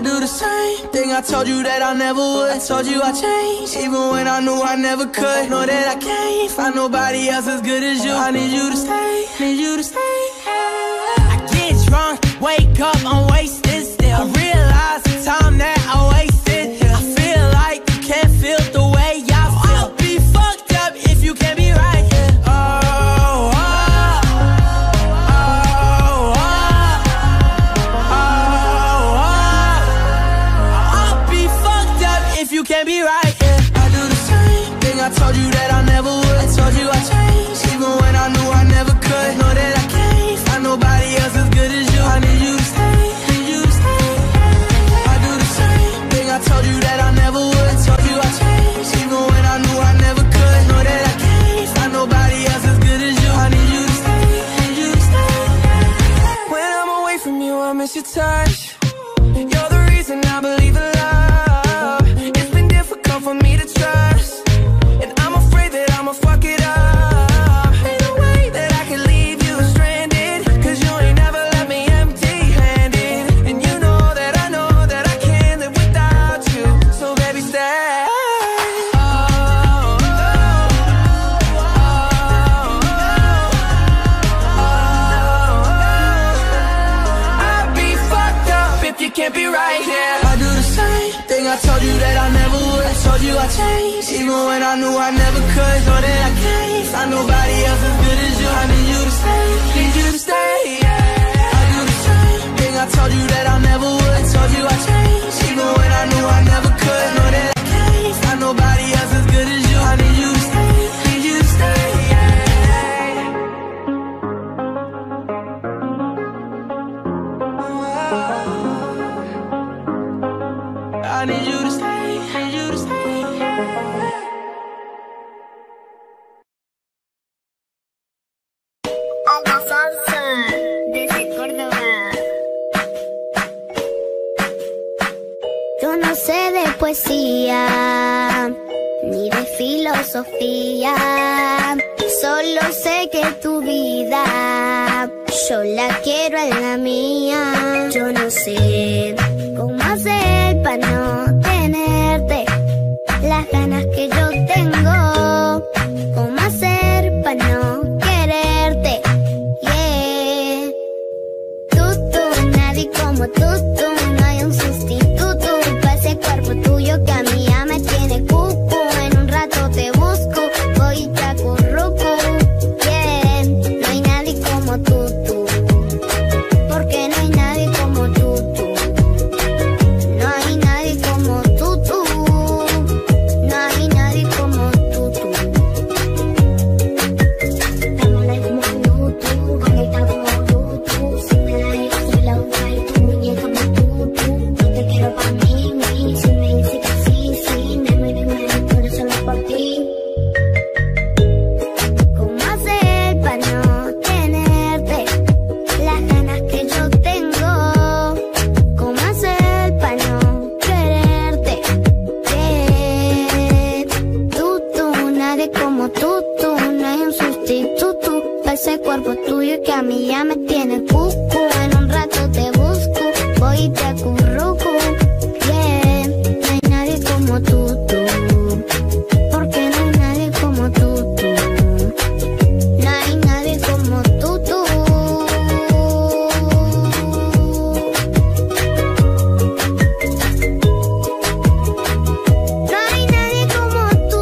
do the same thing I told you that I never would. I told you I changed, even when I knew I never could. Know that I can't find nobody else as good as you. I need you to stay, need you to stay. I get drunk, wake up, I'm wasted still. I realize the time that I wasted here. I feel like you can't feel the way I feel. I'll be fucked up if you can't be right here. You can't be right, yeah. I do the same thing I told you that I never would. I told you I changed, even when I knew I never could. Know that I can't find nobody else as good as you. I need you to stay, need you to stay. I do the same thing I told you that I never would. I told you I changed, even when I knew I never could. Know that I can't find nobody else as good as you. I need you to stay, need you to stay. When I'm away from you, I miss your touch. You're the reason I believe in love. For me to trust, and I'm afraid that I'ma fuck it up. Ain't no way that I can leave you stranded, cause you ain't never left me empty-handed. And you know that I can't live without you. So baby, stay. I'd be fucked up if you can't be right here. I do the same thing I told you that I never would. I told you I changed, even when I knew I never could. Know that I can't find nobody else as good as you. I need you to stay, need you to stay, yeah. I do the same thing I told you that I never would. I told you I changed, even when I knew I never could. Know that I can't find nobody else as good as you. I need you to stay, need you to stay, yeah. I need you to stay, need you to stay. A la salsa desde Córdoba. Yo no sé de poesía ni de filosofía, solo sé que tu vida yo la quiero en la mía. Yo no sé cómo hacer para no tenerte las ganas que yo tengo. ¿Cómo hacer para no quererte? Yeah. Tú, nadie como tú, no hay un sustituto para ese cuerpo tuyo que a mí ya me tiene cuco. En un rato te busco, voy y te acurruco. Yeah. No hay nadie como tú, porque no hay nadie como tú. No hay nadie como tú, no hay nadie como tú. Dámela como tú, conecta como tú. Si me la eres, la usa y tu muñeca como tú. Yo te quiero pa' mí, si me dices que sí, me muero pero solo por ti. ¿Cómo hacer para no tenerte las ganas que yo tengo? ¿Cómo hacer para no quererte? Yeah. Tú, nadie como tú, no hay un sustituto para ese cuerpo tuyo que a mí ya me tiene cuco. En un rato te busco, voy y te acurruco. Yeah. No hay nadie como tú, porque no hay nadie como tú. No hay nadie como tú. No hay nadie como tú.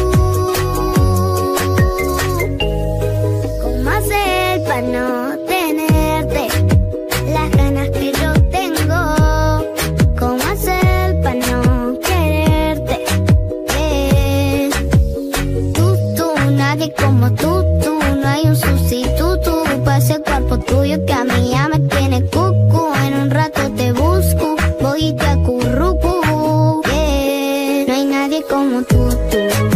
¿Cómo hacer para no tenerte las ganas que yo tengo? ¿Cómo hacer para no quererte? Yeah. Tú, nadie como tú, no hay un sustituto para ese cuerpo tuyo que a mí ya me tiene cuco. En un rato te busco, voy y te acurruco. Yeah. No hay nadie como tú.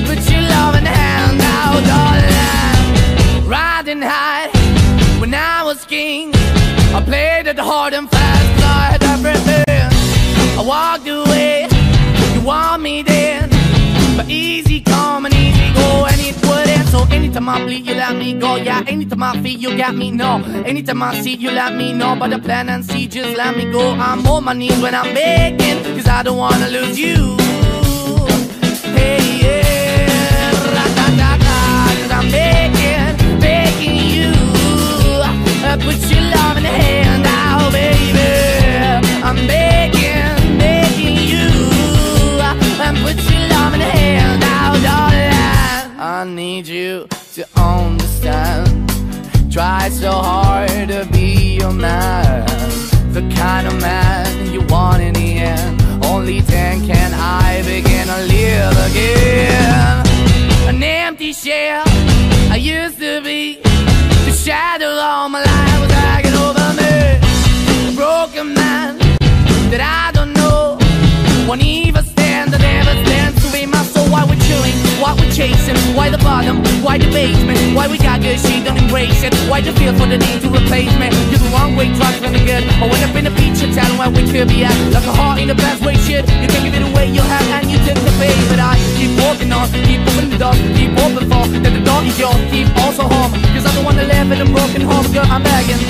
put your loving hand out, darling. Riding high when I was king, I played it hard and fast, 'cause I had everything. I walked away, you want me then, but easy come and easy go, and it wouldn't. So anytime I bleed, you let me go. Yeah, anytime I feel, you got me, no. Anytime I see, you let me know. But the plan and see, just let me go. I'm on my knees when I'm begging, 'cause I don't wanna lose you. Hey, yeah, ra-da-da-da, 'cause I'm begging, begging you. Put your love in the hand out, baby. I'm begging, begging you. Put your love in the hand out, darling. I need you to understand. Try so hard to be your man, the kind of man you want in the end. Only then can I begin to live again. An empty shell I used to be, the shadow all my life was dragging over me. A broken man that I don't know, won't even stand, that never stands to be my soul. Why we're chilling, why we're chasing, why the bottom, why the basement, why we got good, she don't embrace it. Why the feel for the need to replace me? You're the wrong way, trying to the good. I went up in the feature town where we could be at, like a heart in the best way, shit. You can give it away, you have, and you take the pay. But I keep walking on, keep opening the door, keep open for that the door is yours, keep also home. 'Cause I'm the one that live in a broken home, girl, I'm begging.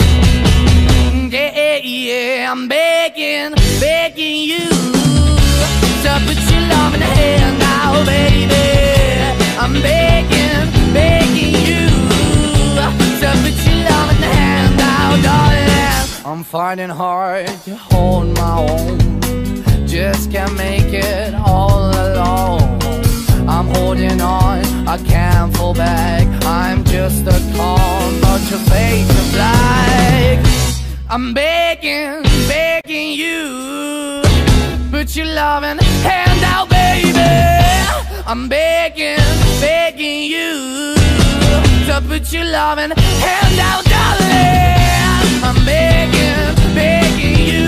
Yeah, yeah, I'm begging, begging you to put your love in the hand now, baby. I'm begging, begging you to put your love in the hand now, darling. I'm fighting hard to hold my own, just can't make it all alone. I'm holding on, I can't fall back. I'm just a call, but your face is black. I'm begging, begging you, put your loving hand out, baby. I'm begging, begging you to put your loving hand out, darling. I'm begging, begging you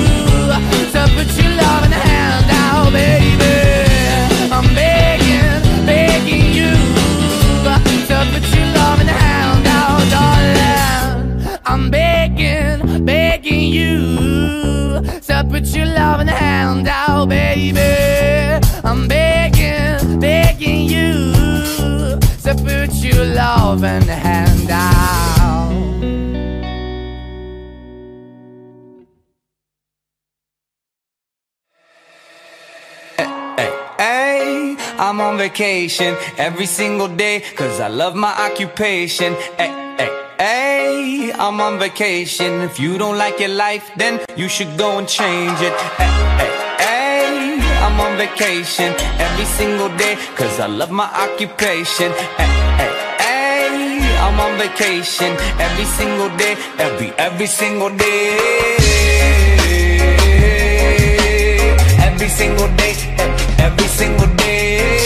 to put your loving hand out, baby. I'm begging, begging you to put your loving hand out, darling. I'm begging, begging you to put your loving hand out, baby. I'm begging, begging you to put your loving hand out. Hey, I'm on vacation every single day, 'cause I love my occupation. Hey, I'm on vacation. If you don't like your life, then you should go and change it. Hey, I'm on vacation every single day, 'cause I love my occupation. Hey, I'm on vacation every single day, every single day. Every single day, every single day.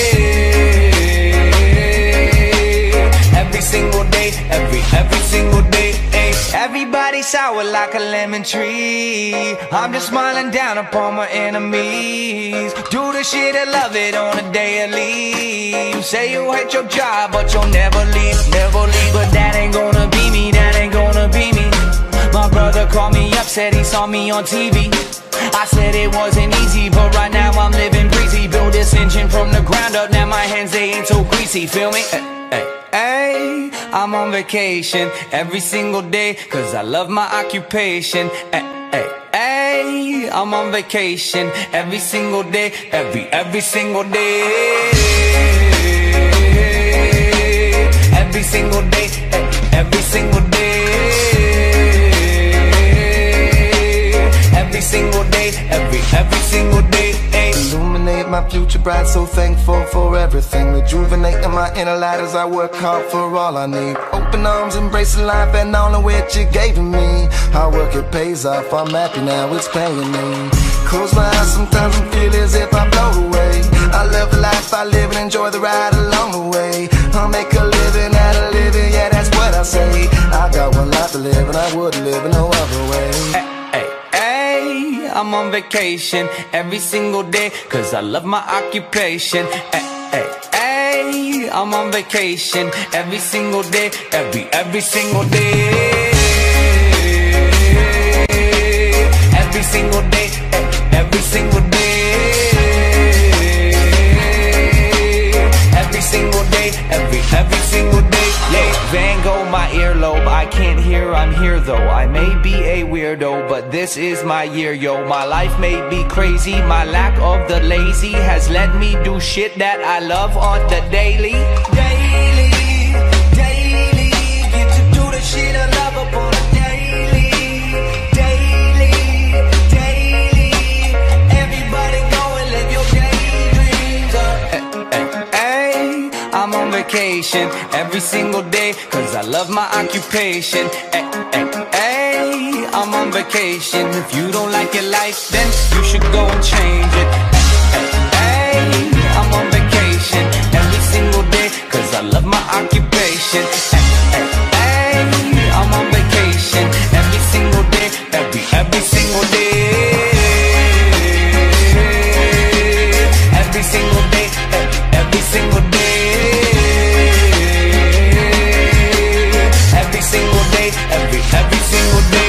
Every single day, every single day. Everybody sour like a lemon tree. I'm just smiling down upon my enemies. Do the shit and love it on a daily. Say you hate your job, but you'll never leave, never leave. But that ain't gonna be me, that ain't gonna be me. My brother called me up, said he saw me on TV. I said it wasn't easy, but right now I'm living breezy. Build this engine from the ground up, now my hands, they ain't so greasy, feel me? Hey, I'm on vacation every single day, 'cause I love my occupation. Hey, I'm on vacation every single day, every single day. Every single day, every single day. Every single day, every single day. Illuminate my future bright, so thankful for everything. Rejuvenating my inner light as I work hard for all I need. Open arms, embracing life and all of which you gave to me. Hard work, it pays off, I'm happy now, it's paying me. Close my eyes, sometimes I feel as if I blow away. I love the life I live and enjoy the ride along the way. I'll make a living out of living, yeah, that's what I say. I got one life to live and I wouldn't live in no other way. I'm on vacation every single day, 'cause I love my occupation. Hey, I'm on vacation every single day, every single day. Every single day, every single day. Every single day, every single day. Yeah, Van Gogh, my earlobe, I can't hear, I'm here though. I may be a weirdo, but this is my year, yo. My life may be crazy, my lack of the lazy has let me do shit that I love on the daily. Daily, daily, get to do the shit I love up on a daily. Daily, daily, everybody go and live your daydreams up. Hey, I'm on vacation every single day, cause I love my occupation. Hey, I'm on vacation. If you don't like your life, then you should go and change it. Hey, I'm on vacation every single day, cause I love my occupation. Hey, I'm on vacation every single day, every single day. Every single day, every single day. Every single day, every single day.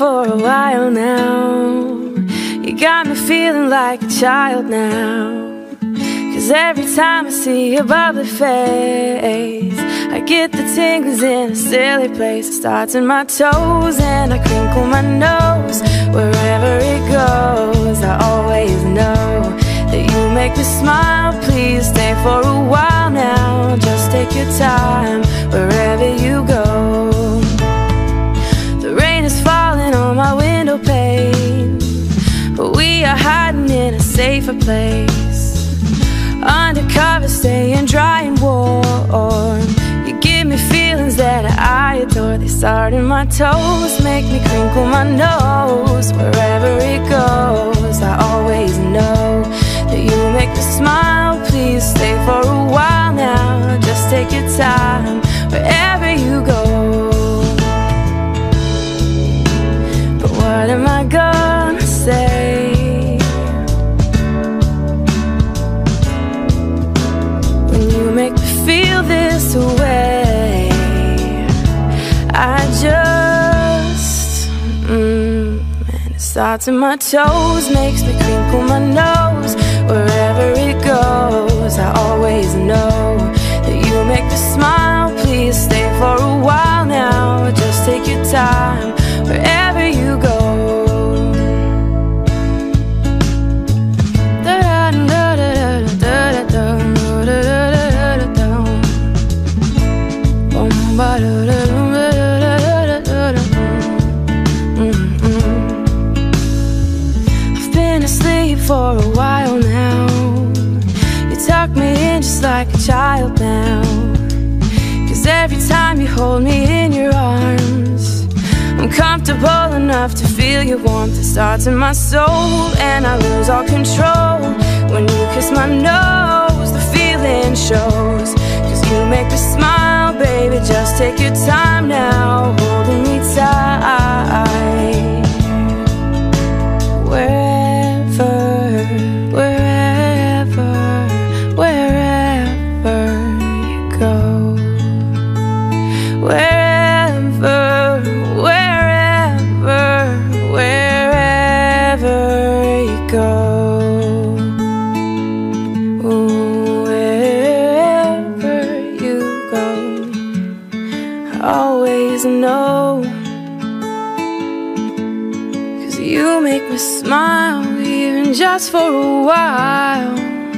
for a while now. You got me feeling like a child now. 'Cause every time I see your bubbly face, I get the tingles in a silly place. It starts in my toes and I crinkle my nose. Wherever it goes, I always know that you make me smile. Please stay for a while now. Just take your time wherever you go. The rain is falling on my window pane, but we are hiding in a safer place. Undercover, staying dry and warm. You give me feelings that I adore. They start in my toes, make me crinkle my nose. Wherever it goes, I always know that you make me smile. Please stay for a while now. Just take your time wherever you go. But what am I gonna say when you make me feel this way? I just and it starts in my toes, makes me crinkle my nose. Wherever it goes, I always know that you make me smile. Please stay for a while now. Just take your time wherever you go. I've been asleep for a while now. You tuck me in just like a child now. 'Cause every time you hold me in your arms, I'm comfortable enough to feel your warmth. It starts in my soul and I lose all control. When you kiss my nose, the feeling shows. 'Cause you make me smile, baby, just take your time now, holding me tight. Wherever, wherever, wherever you go. Wherever, wherever, wherever you go. Wherever you go, I always know. 'Cause you make me smile, even just for a while.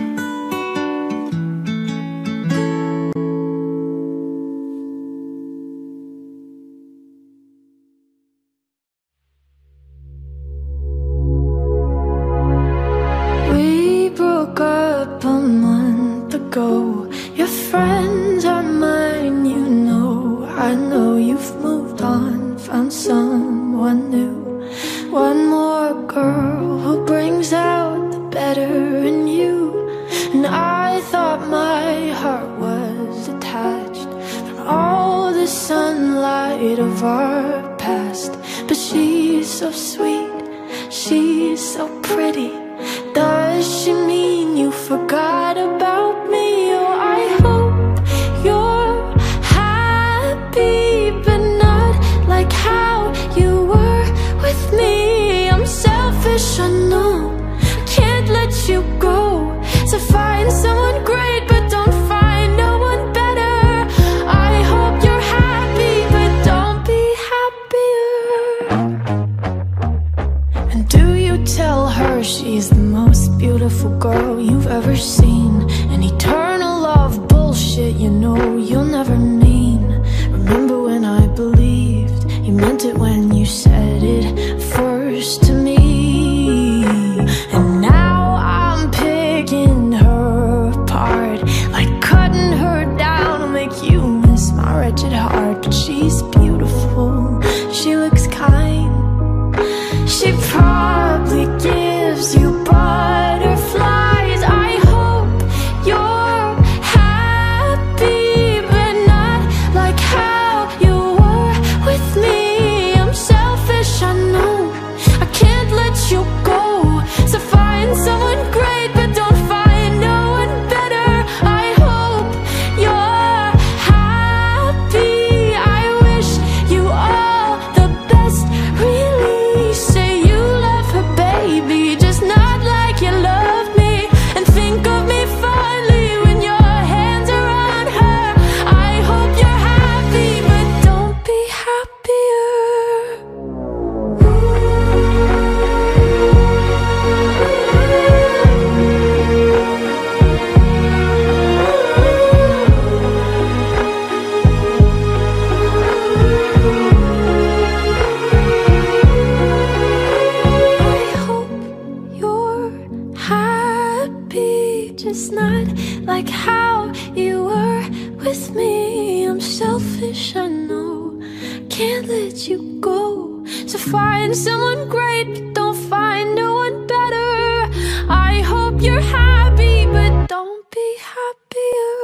We broke up a month ago. Your friends are mine, you know. I know you've moved on, found someone new. One more girl who brings out the better in you. And I thought my heart was detached from all the sunlight of our past. But she's so sweet, she's so pretty. Does she mean you forgot about me? Oh, I hope you're happy, but not like how you were with me. I'm selfish, I know, can't let you go. So find someone great, but don't find no one better. I hope you're happy, but don't be happier. And do you tell her she's the most beautiful girl you've ever seen? An eternal love bullshit, you know you'll never mean. Remember when I believed you meant it when you said it first to me? And now I'm picking her apart, like cutting her down to make you miss my wretched heart. But she's beautiful, she looks kind, she probably gives you butterflies. I hope you're happy, but not like how you were with me. I'm it's not like how you were with me. I'm selfish, I know, can't let you go. So find someone great, but don't find no one better. I hope you're happy, but don't be happier.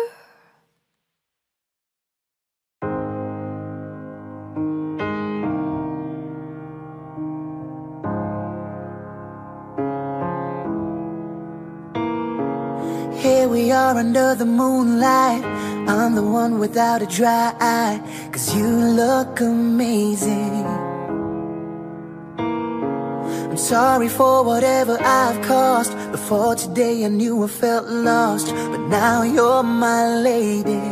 Here we are under the moonlight. I'm the one without a dry eye, 'cause you look amazing. I'm sorry for whatever I've caused. Before today I knew I felt lost, but now you're my lady.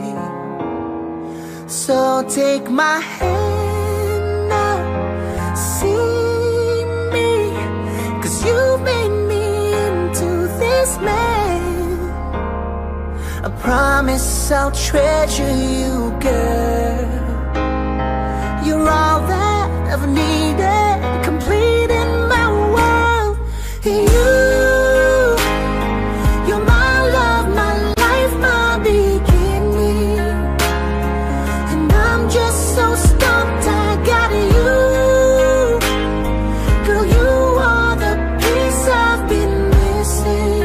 So take my hand now, see me, 'cause you made me into this man. I promise I'll treasure you, girl. You're all that I've needed, complete in my world. You're my love, my life, my beginning. And I'm just so stumped I got you. Girl, you are the piece I've been missing.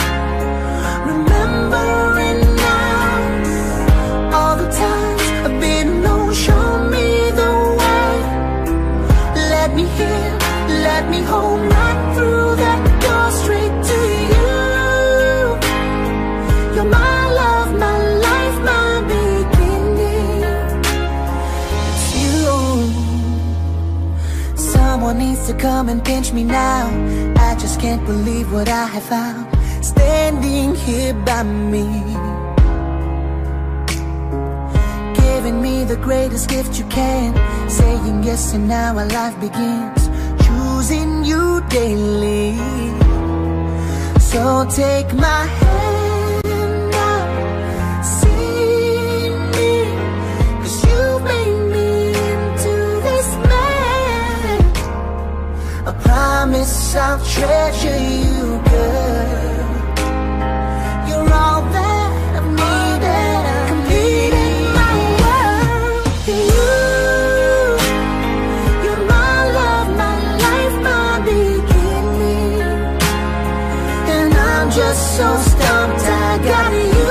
Remembering now all the times I've been alone, show me the way. Let me hear, let me hold right through that door straight to you. You're my love, my life, my beginning. It's you. Someone needs to come and pinch me now. I just can't believe what I have found, standing here by me, giving me the greatest gift you can, saying yes and now our life begins, choosing you daily. So take my hand now, see me, 'cause you made me into this man. I promise I'll treasure you, girl. You're all that I've needed, completing my world. You're my love, my life, my beginning. And I'm just so stumped I got you.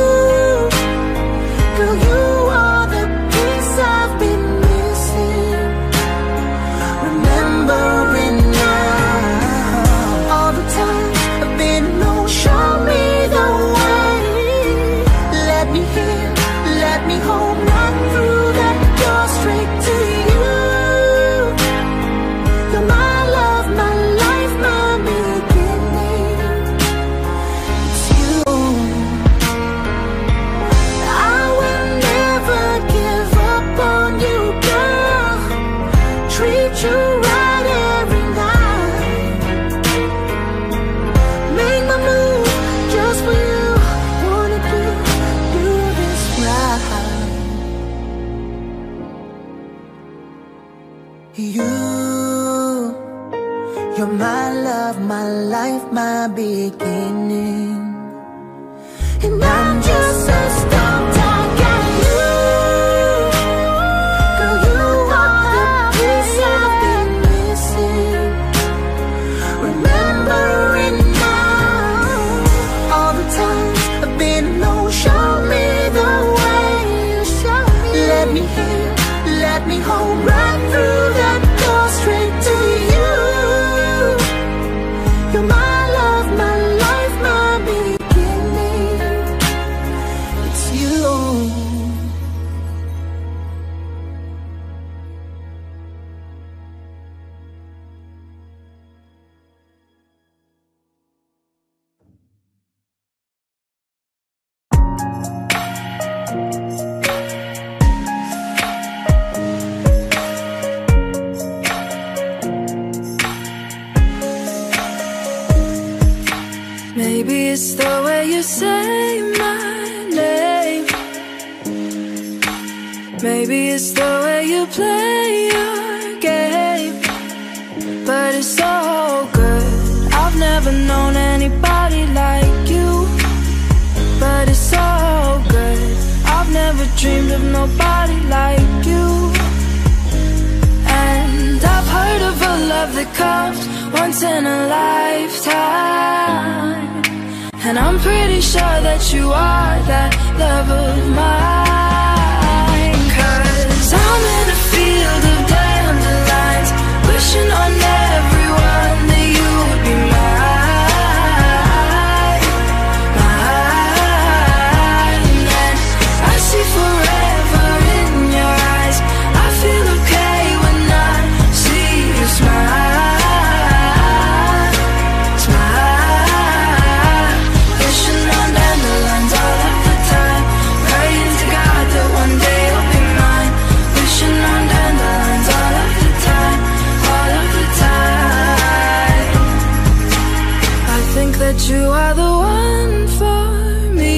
Girl, you are the piece I've been missing. Remembering now all the times I've been alone, show me the way. Let me hear, let me hold right through that door straight to you. You're my love, my life, my beginning. It's you. I will never give up on you, girl. Treat you right every night. Make my move just for you. Wanna do this right. You're my love, my life, my beginning. And I'm just so stumped I got you. Girl, you are the piece I've been missing. Remembering now all the times I've been alone, show me the way. Let me hear, let me hold right through that door straight to you. You're my love, my life, my beginning. It's you. Maybe it's the way you say my name. Maybe it's the way you play your game. But it's so good, I've never known anybody like you. dreamed of nobody like you. And I've heard of a love that comes once in a lifetime, and I'm pretty sure that you are that love of mine. 'Cause I'm in a field of dandelions, wishing on everyone that you would be mine, mine. And I see forever in your eyes. I feel okay when I see you smile, smile. Wishing on dandelions all of the time, praying to God that one day you'll be mine. Wishing on dandelions all of the time, all of the time. I think that you are the one for me,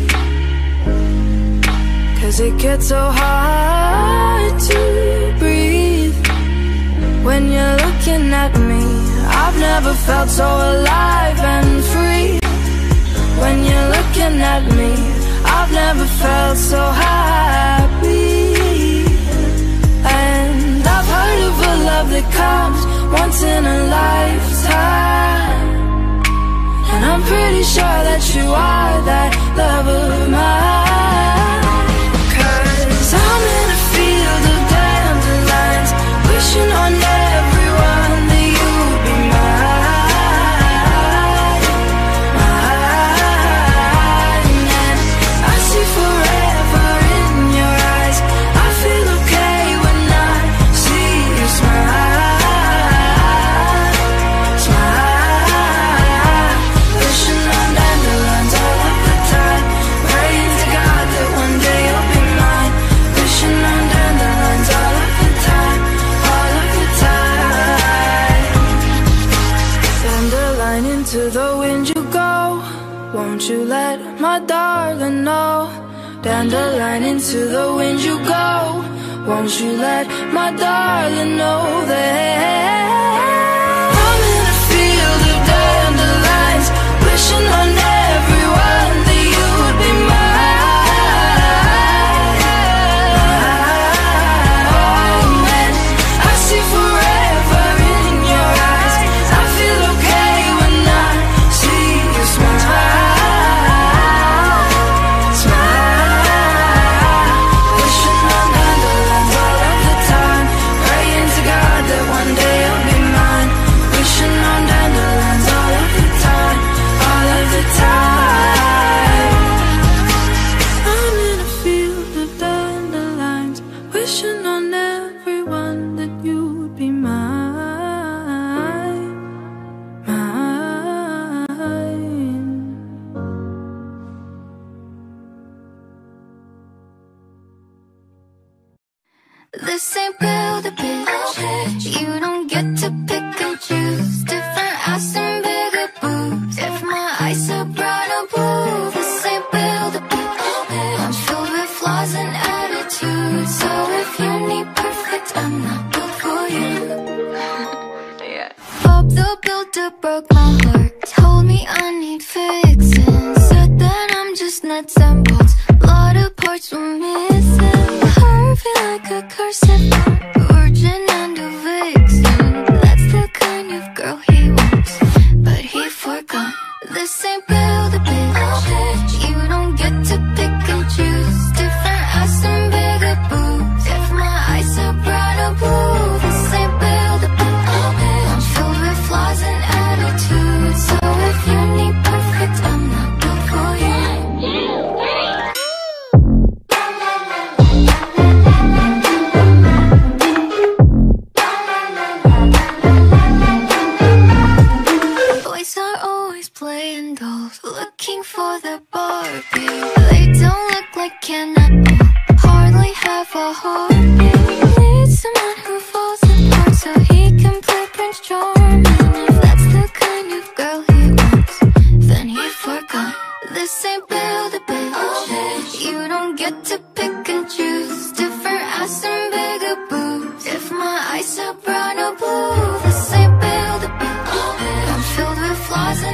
'cause it gets so hard to breathe when you're looking at me. I've never felt so alive and free. When you're looking at me, I've never felt so happy. And I've heard of a love that comes once in a lifetime, and I'm pretty sure that you are that love of mine. 'Cause I'm in a field of dandelions, wishing on everyone that you would be mine, mine. And I see forever in your eyes. I feel okay when I see you smile, smile. Wishing on dandelions all of the time, praying to God that one day you'll be mine. Wishing on dandelions all of the time, all of the time. Dandelion, into the wind you go, won't you let my darling know? Dandelion, into the wind you go, won't you let my darling know that I'm in a field of dandelions, wishing on everyone that you would be mine. And I see forever in your eyes. I feel okay when I see you smile, smile. Wishing on dandelions all of the time, praying to God that one day you'll be mine. Wishing on dandelions all of the time, all of the time. I'm in a field of dandelions, wishing on everyone that you would be mine, mine. This ain't build a bitch. You don't get to pick and choose. Different ass and bigger boobs. If my eyes are brown or blue, this ain't build a bitch. I'm filled with flaws and attitudes, so if you need perfect, I'm not built for you. Bob the Builder broke my heart, told me I need fixing, said that I'm just nuts and bolts. A lot of parts were missing. Curvy like a corset, virgin and a vixen. That's the kind of girl he wants, but he forgot. This ain't build a bitch. You don't get to pick and choose. Different ass and bigger boobs. If my eyes are brown or blue, this ain't build a bitch. I'm filled with flaws and attitudes, so if you need perfect, I'm not built for you. Boys are always playing dolls, looking for the Barbie. They don't look like Ken at all, hardly have a heartbeat. Need someone who falls apart so he can play Prince Charming. If that's the kind of girl he wants, then he forgot. This ain't build a bitch. You don't get to pick and choose. Different ass and bigger boobs. If my eyes are brown or blue, this ain't build a bitch. I'm filled with flaws and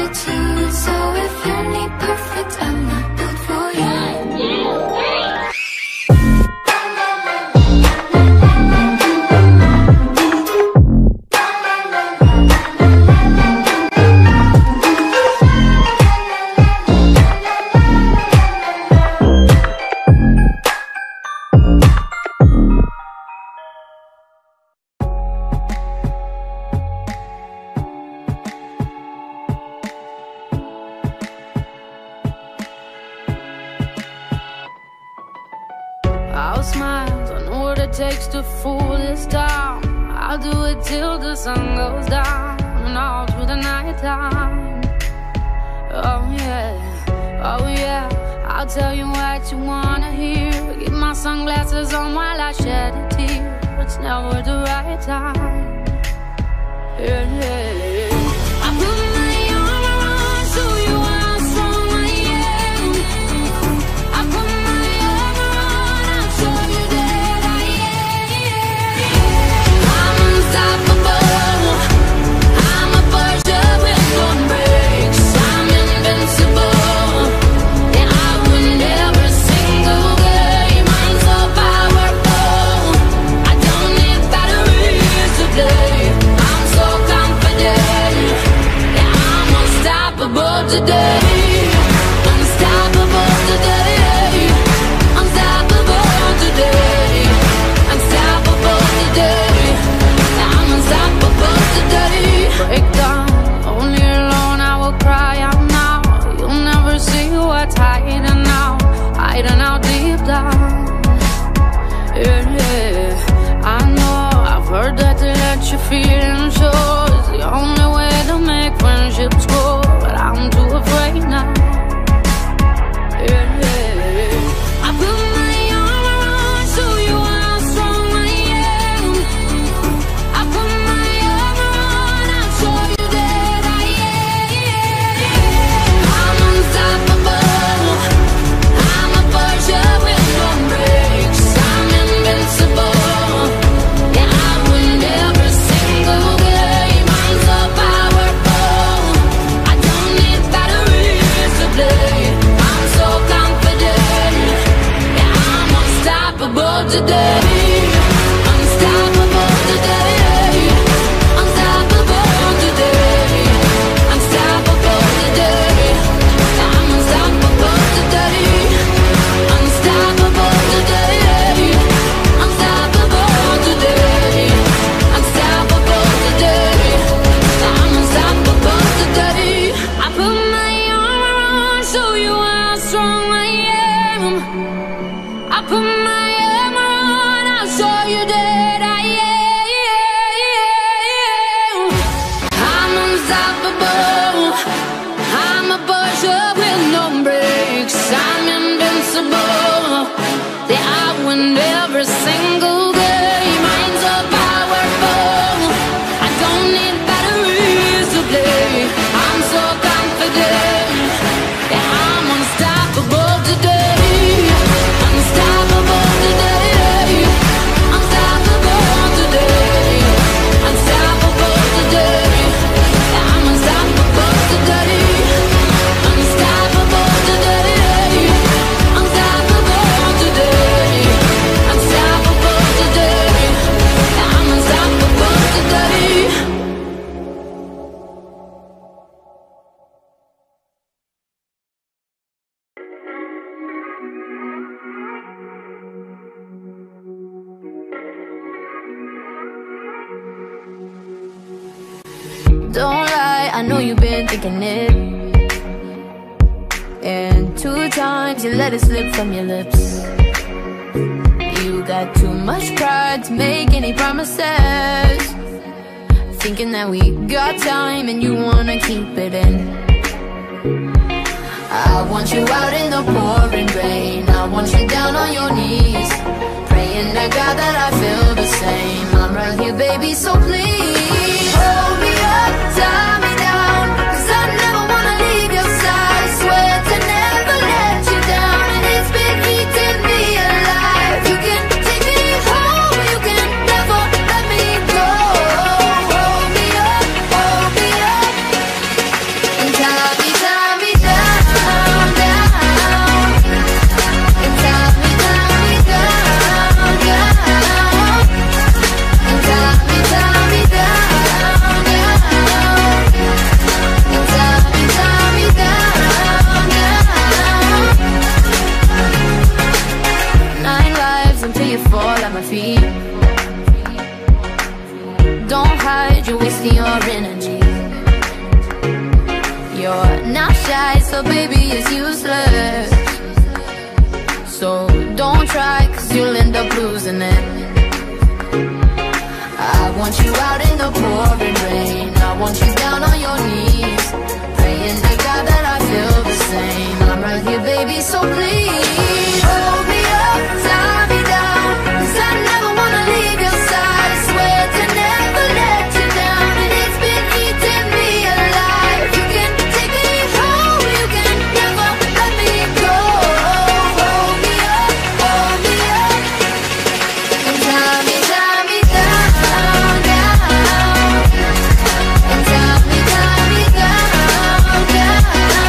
attitudes, so if you need perfect, I'm not built for you. I'll smile, I know what it takes to fool this town. I'll do it till the sun goes down and all through the night time. Oh yeah, I'll tell you what you wanna hear. Keep my sunglasses on while I shed a tear. It's never the right time. Yeah. I put my arm around, show you how strong I am. I put my arm around, I'll show you that I am. I'm unstoppable. I'm a Porsche with no brakes. I'm invincible. Yeah, I win every single game. I'm so powerful. I don't need batteries to play. I'm so confident. Yeah, I'm unstoppable today. Unstoppable today. Unstoppable today. Unstoppable today. I'm unstoppable today. Break down, only alone I will cry out now. You'll never see what's hiding out, hiding out deep down. Yeah, I know, I've heard that to let you feel and show is the only way to make friendships grow, but I'm too afraid now. Yeah, I put my arm around, show you how strong I am. I put my arm around, I'll show you that I am. I'm unstoppable. I'm a Porsche with no brakes. I'm invincible. Yeah, I win every single game. I'm so powerful. I don't need batteries to play. I'm so confident. Yeah, I'm unstoppable today. Unstoppable today. Unstoppable today. Unstoppable today. I'm unstoppable today. Unstoppable today. Unstoppable today. Unstoppable today. I'm unstoppable today. I put my arm around, show you how strong I am. I put my arm around, I'll show you that I am. I'm unstoppable. I'm a Porsche with no brakes. I'm invincible. Yeah, I win every single game. I'm so powerful. I don't need batteries to play. I'm so confident. Yeah, I'm unstoppable today. Unstoppable today. Unstoppable today. Unstoppable today. Yeah, I'm unstoppable today. Unstoppable today. Unstoppable today. Unstoppable today. Yeah, I'm unstoppable today. Don't lie, I know you've been thinking it. And 2 times you let it slip from your lips. You got too much pride to make any promises. Thinking that we got time and you wanna keep it in. I want you out in the pouring rain. I want you down on your knees, praying to God that I feel the same. I'm right here, baby, so please hold me up, tie me down, 'cause I never wanna leave your side. Swear to never let you down, and it's been eating me alive. You can take me home, you can never let me go. Hold me up, and tie me down, down. And tie me down, down. And tie me down, down. And tie me down, down. 9 lives until you fall at my feet. Don't hide, you're wasting your energy. You're not shy, so baby, it's useless. So don't try, cause you'll end up losing it. I want you out in the pouring rain. I want you down on your knees, praying to God that I feel the same. I'm right here, baby, so please hold me up, tie me down, cause I never wanna leave your side. I swear to never let you down, and it's been eating me alive. You can take me home, you can never let me go. Hold me up, and tie me down, down, and tie me down, down,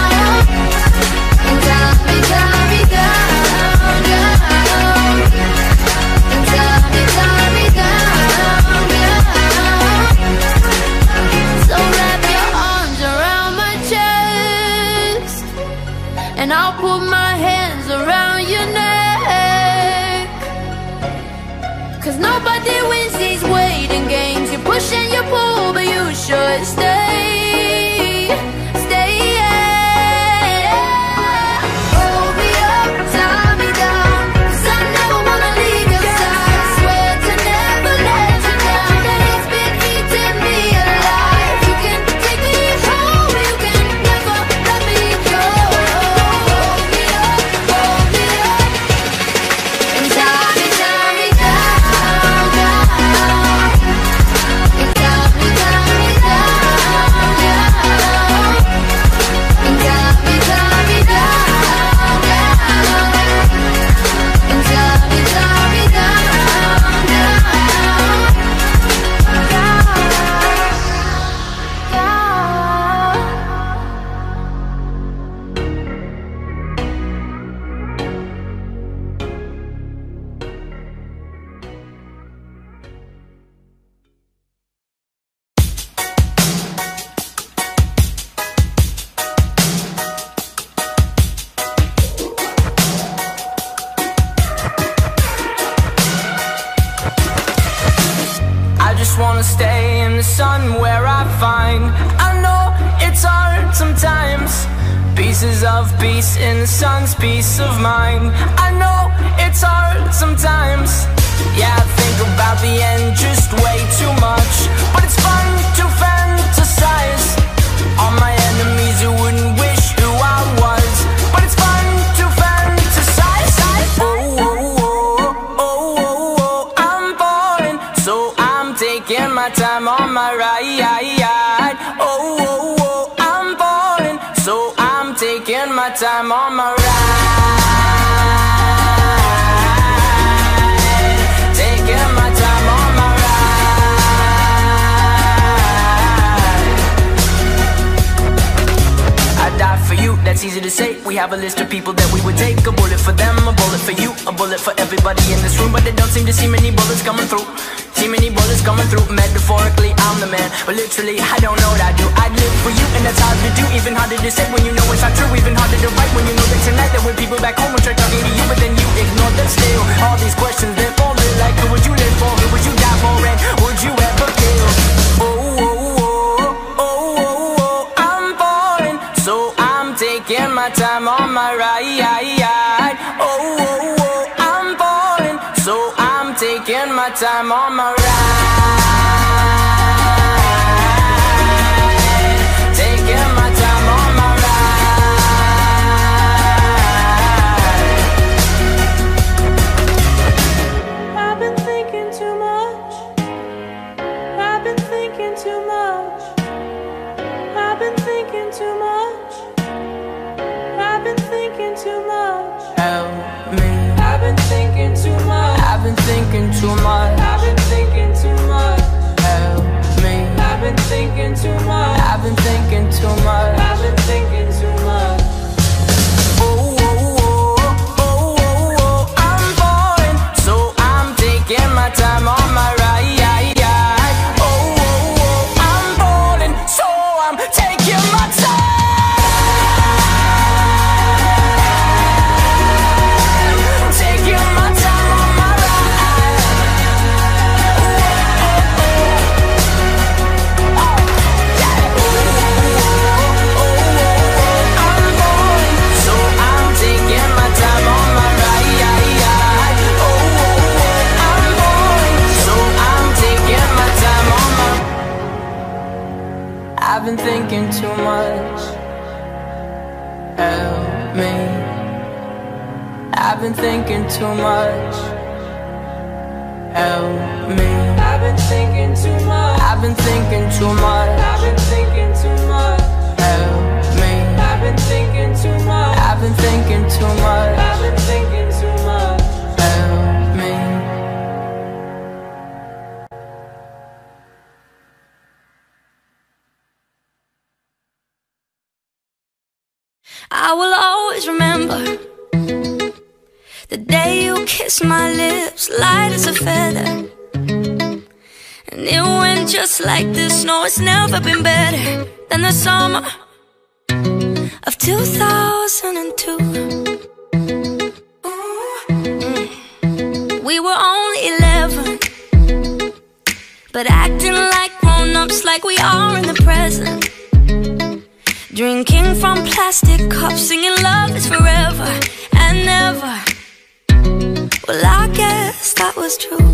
and tie me down, down, and tie me down, down. So wrap your arms around my chest, and I'll put my hands around your neck. Cause nobody wins these waiting games. You push and you pull, but you should stay, stay, yeah. Hold me up, tie me down, cause I never wanna leave your side. Swear to never let you down, and it's been eating me alive. You can take me home, you can never let me go. Hold me up, and tie me down, and tie me wanna stay in the sun where I find. I know it's hard sometimes. Pieces of peace in the sun's peace of mind. I know it's hard sometimes. Yeah, I think about the end just way too much, but it's fun to fantasize on my enemies who wouldn't wish who I was. But it's fun to fantasize. Oh, oh, oh, oh, oh, oh, I'm falling, so I'm taking my time on my ride. Oh, oh, oh, I'm falling, so I'm taking my time on my ride. Taking my time on my ride. I die for you, that's easy to say. We have a list of people that we would take. A bullet for them, a bullet for you, a bullet for everybody in this room. But they don't seem to see many bullets coming through. See many bullets coming through. Metaphorically, I'm the man, but literally, I don't know what I do. I'd live for you, and that's hard to do. Even harder to say when you know it's not true. Even harder to write when you know that tonight there were people back home who tried talking to you, but then you ignore them still. All these questions, they're falling like, who would you live for? Who would you die for? And would you ever kill? Oh, oh, oh, oh, oh, oh, I'm falling, so I'm taking my time on my ride. Oh, oh, oh, I'm falling, so I'm taking my time on my ride. Taking my time on my ride. I've been thinking too much. I've been thinking too much. I've been thinking too much. I've been thinking too much. Help me. I've been thinking too much. I've been thinking too much. I've been thinking too much. Help me. I've been thinking too much. I've been thinking too much. I've been thinking too much. Oh, oh, oh, oh, oh, oh, I'm falling, so I'm taking my time on my ride. Oh, oh, oh, I'm falling, so I'm taking my time. Taking my time on my ride. Oh, oh, oh, yeah. Oh, oh, oh, I'm falling, so I'm taking my time on my ride. been thinking too much. Help me. I've been thinking too much. Help me. I've been thinking too much. I've been thinking too much. I've been thinking too much. Help me. I've been thinking too much. I've been thinking too much. I've been thinking too much. Help me. I will always remember the day you kissed my lips, light as a feather. And it went just like this. No, it's never been better than the summer of 2002. We were only 11, but acting like grown-ups, like we are in the present. Drinking from plastic cups, singing love is forever and never. Well, I guess that was true.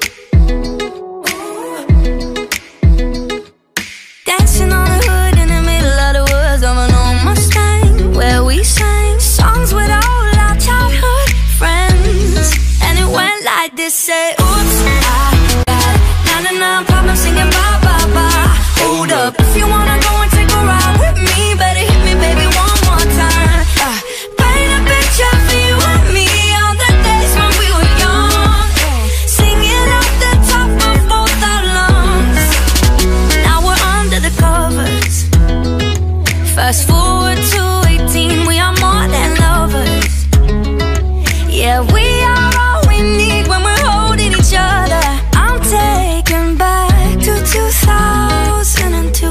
Dancing on the hood in the middle of the woods of an old Mustang, where we sang songs with all our childhood friends. And it went like this, say, oops, I got 99 problems singing bye, bye, bye. Hold up, if you wanna go and take a ride with me, better hit me, baby, one more time. Paint a picture for you and me on the days when we were young, singing at the top of both our lungs. Now we're under the covers. Fast forward to 18, we are more than lovers. Yeah, we are all we need when we're holding each other. I'm taken back to 2002.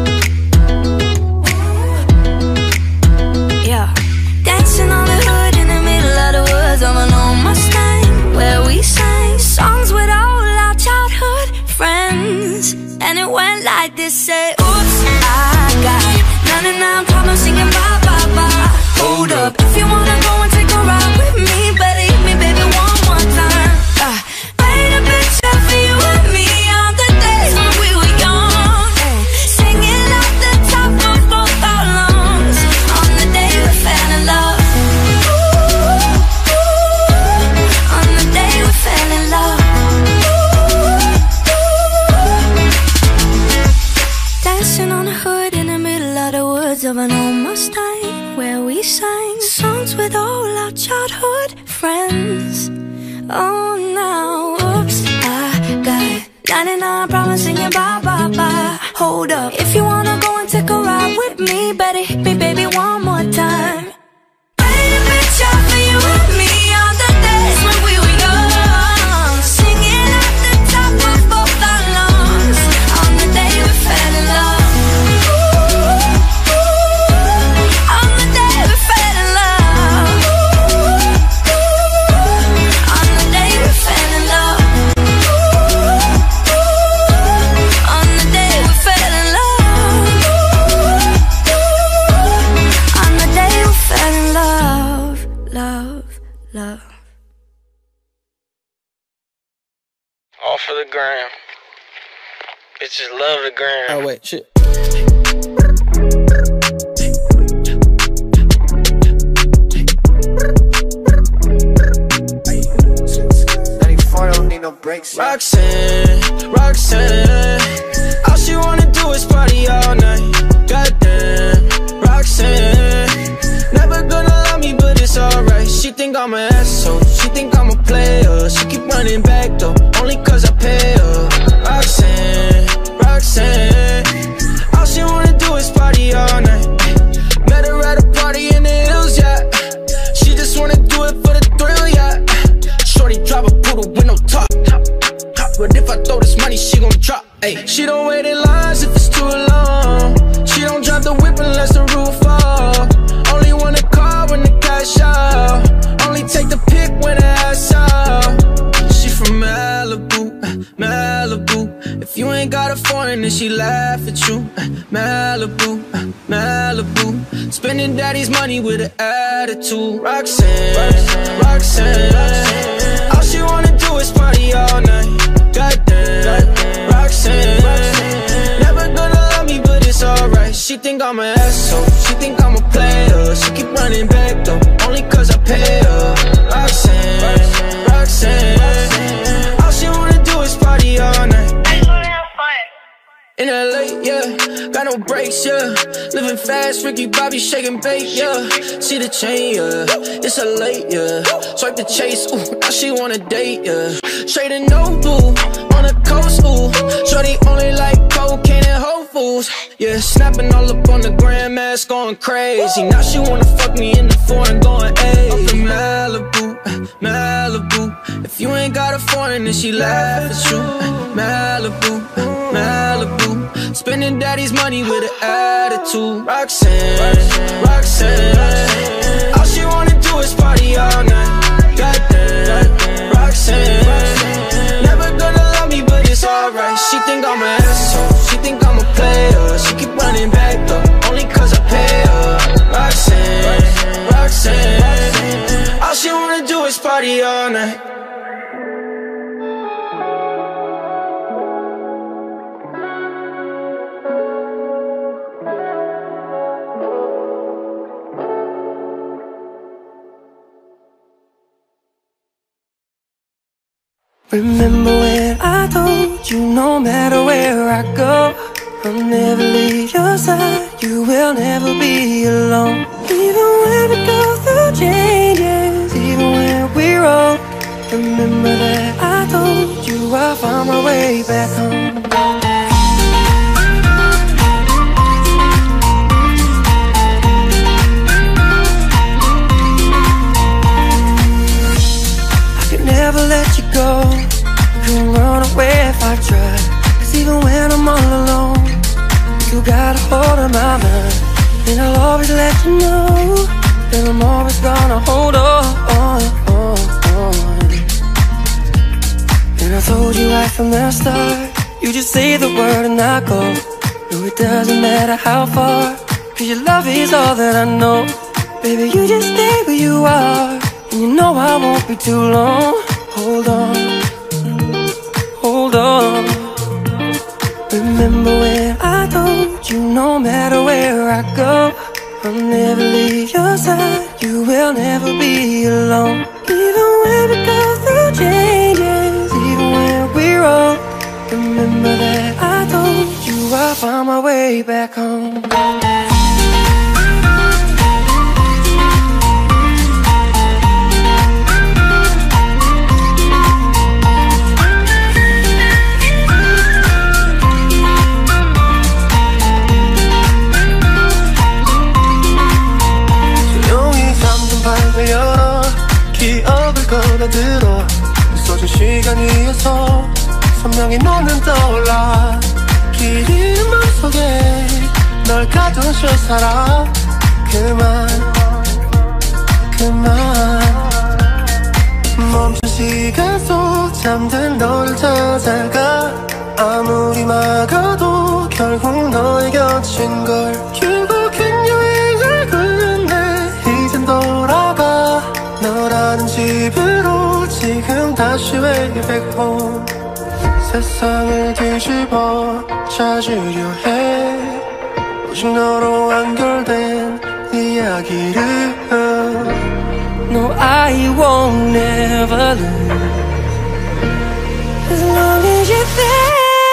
Yeah, dancing on the hood in the middle of the woods of an old Mustang, where we sang songs with all our childhood friends. And it went like this, say, oops, I got 99 problems singing bye, bye, bye. Hold up, if you wanna go and take a ride with me, better hit me, baby, one more time. Paint a picture for you and me on the days when we were young, singing at the top of both our lungs on the day we fell in love. On the day we fell in love. Dancing on the hood in the middle of the woods of an old Mustang, where we sang songs with all our childhood friends. Oh, now, oops, I got 99 problems singing bye, bye, bye. Hold up, if you wanna go and take a ride with me, better hit me, baby, one more time. Paint a picture for you and me on the days when we were young, singing at the top of both our lungs on the day we fell in love. On the day we fell in love. On the day we fell in love. On the day we fell in love. On the day we fell in love. Love, love. All for the gram. Bitches love the gram. Oh wait, shit. Don't need no breaks. Roxanne, Roxanne, all she wanna do is party all night. Goddamn, Roxanne, never gonna love me, but it's alright. She think I'm an asshole, she think I'm a player. She keep running back though, only cause I pay her. Roxanne, Roxanne, all she wanna do is party all night. Met her at a party in the hills, yeah. She just wanna do it for the thrill, yeah. Shorty drive a poodle with no top. But if I throw this money, she gon' drop. Ay. She don't wait in lines if it's too long. She don't drive the whip unless the roof off. Only wanna call when the cash out. Only take the pic when the ass out. She from Malibu, Malibu. If you ain't got a foreign, then she laugh at you. Malibu, Malibu. Spending daddy's money with an attitude. Roxanne, Roxanne, all she wanna do is party all night. Goddamn, Roxanne, never gonna love me, but it's alright. She think I'm an asshole, she think I'm a player. She keep running back though, only cause I pay her. Roxanne, Roxanne, all she wanna do is party all night. In LA, yeah, got no brakes, yeah. Living fast, Ricky Bobby shaking bait, yeah. See the chain, yeah, it's a late, yeah. Swipe the chase, ooh, now she wanna date, yeah. Straight and no boo, on the coast, ooh. Shorty only like cocaine and Whole Foods, yeah. Snapping all up on the grandmas, going crazy. Now she wanna fuck me in the foreign, going ayy. Up in Malibu, Malibu. If you ain't got a foreign, then she laugh at you. Malibu, Malibu. Spending daddy's money with an attitude. Roxanne, Roxanne, all she wanna do is party all night. Goddamn, Roxanne, never gonna love me, but it's alright. She think I'm an asshole, she think I'm a player. She keep running back though, only cause I pay her. Roxanne, Roxanne, all she wanna do is party all night. Remember when I told you no matter where I go, I'll never leave your side, you will never be alone. Even when we go through changes, even when we're old, remember that I told you I'll find my way back home. Never let you go, couldn't run away if I tried. Cause even when I'm all alone, you got a hold of my mind. And I'll always let you know that I'm always gonna hold on. And I told you right from the start, you just say the word and I go. No, it doesn't matter how far, cause your love is all that I know. Baby, you just stay where you are, and you know I won't be too long. Hold on, hold on. Remember when I told you no matter where I go, I'll never leave your side, you will never be alone. Even when we go through changes, even when we're old, remember that I told you I'll find my way back home. 열어 기억을 걸어들어 있어준 시간 위에서 선명히 너는 떠올라 길이 맘속에 널 가둔 채 살아 그만 멈춘 시간 속 잠든 너를 찾아가 아무리 막아도 결국 너의 곁인 걸 결국엔 여행을 끝내 이젠 돌아가 너라는 집으로 지금 다시 way back home 세상을 뒤집어 찾으려 해 오직 너로 완결된 이야기를 No, I won't never lose as long as you're there.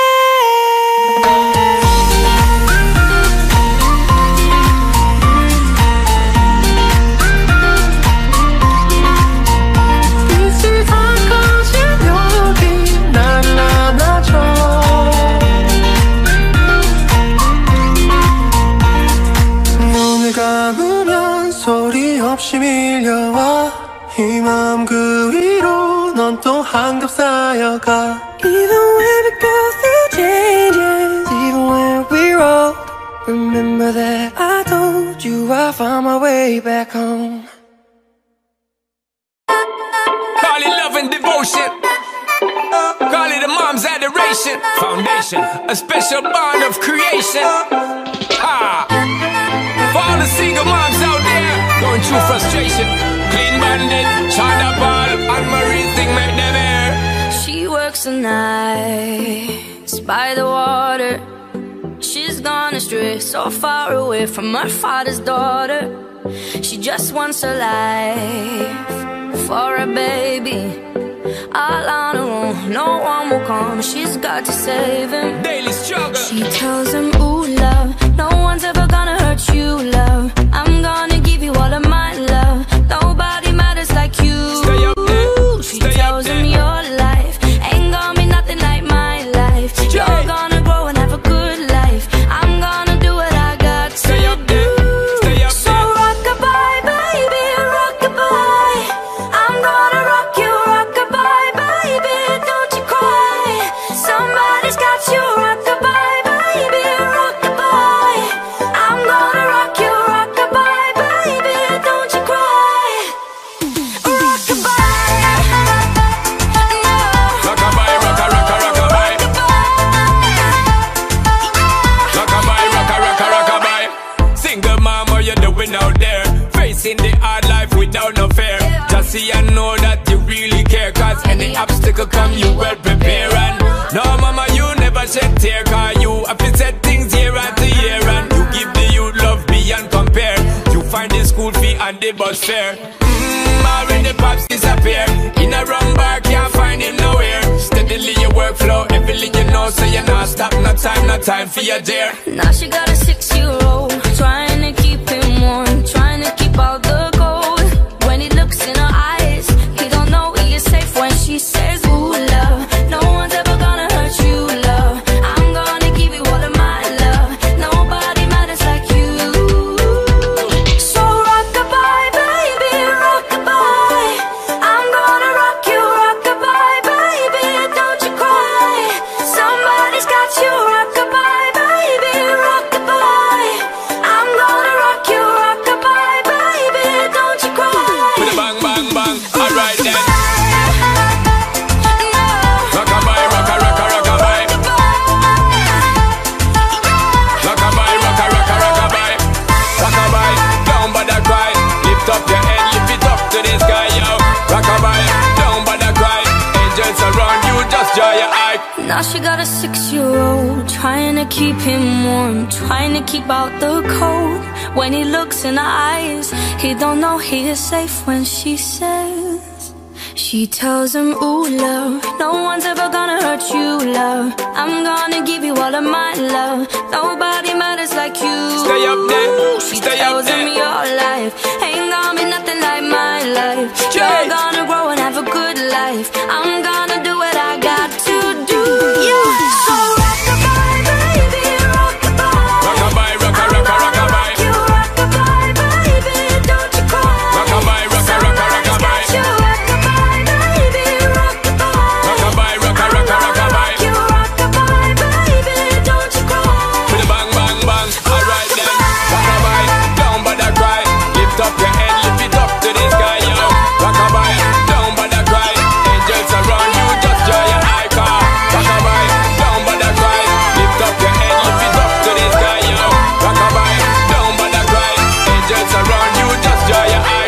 없이 밀려와 이 마음 그 위로 넌 또 한겹 쌓여가 Even when we go through changes, even when we're old, remember that I told you I found my way back home. Call it love and devotion, call it a mom's adoration, foundation, a special bond of creation. Ha! For all the single moms out there going through frustration, Clean Bandit, China Ball, and Marie thing make them air. She works the nights by the water. She's gone gone astray, so far away from her father's daughter. She just wants a life for a baby, all on her own, no one will come. She's got to save him. Daily struggle. She tells him, ooh, love, no one's ever gonna hurt you, love. I'm gonna give you all of my love. Nobody matters like you. Stay up there. She tells him your life ain't gonna be nothing like my life. You're gonna grow and have a good life. I'm gonna do what I got to do. So rock-a-bye, baby, rock-a-bye. I'm gonna rock you, rock-a-bye, baby, don't you cry. Somebody's got you, rock-a-bye, baby, rock-a-bye. I'm gonna rock you, rock-a-bye, baby, don't you cry. Rock-a-bye, rock-a-bye, rock-a-rock-a, rock-a-bye. Rock-a-bye, rock-a-rock-a, rock-a-bye. Single mom, what you doing out there? Facing the hard life without no fear. Just see and know that you really care, cause any obstacle come, you well prepare. And no, mama, you never shed tear, cause you have to set things year after year. And you give the youth love beyond compare. You find the school fee and the bus fare. Already pops disappear. In a wrong bar, can't find him nowhere. Steadily your workflow, everything you know, so you're not stop, no time for your dear. now she got a 6-year-old, trying to keep him warm, trying to keep out the cold. When he looks in her eyes, he don't know he is safe when she says, ooh, love, no one's ever gonna hurt you, love. I'm gonna give you all of my love. Nobody matters like you. So rock-a-bye, baby, rock-a-bye. I'm gonna rock you, rock-a-bye, baby, don't you cry. Somebody's got you, rock-a-bye, baby, rock-a-bye. I'm gonna rock you, rock-a-bye, baby, don't you cry. With a bang, bang, bang, alright then. Rock-a-bye, rock-a-rock-a, rock-a-bye. Rock-a-bye, rock-a-rock-a, rock-a-bye. Rock-a-bye, don't bother cry. Lift up your head, lift it up to the sky, yo. Rock-a-bye, don't bother cry. Angels around you, just dry your eye. Now she got a 6-year-old, trying to keep him warm, trying to keep out the cold. When he looks in her eyes, he don't know he is safe when she says, she tells him, ooh, love, no one's ever gonna hurt you, love. I'm gonna give you all of my love. Nobody matters like you. Stay up there, She stay up tells him there. your life ain't gonna be nothing like my life. You're gonna grow and have a good life. I'm gonna do what I got to do. So rock-a-bye, baby, rock-a-bye. Rock-a-bye, rock-a-rock-a, rock-a-bye. You rock-a-bye, baby, don't you cry. Rock-a-bye, rock-a-rock-a, rock-a-bye. You rock-a-bye, baby, rock-a-bye. Rock-a-bye, rock-a-rock-a, rock-a-bye. You rock-a-bye, baby, don't you cry. With a bang, bang, bang, alright then. Rock-a-bye, don't bother cry. Lift up your head, lift it up to the sky, yo. Rock-a-bye, don't bother cry. Angels around you, just dry your eye, car. Rock-a-bye, don't bother cry. Lift up your head, lift it up to the sky, yo. Rock-a-bye, don't bother cry. Angels around you, just dry your eye.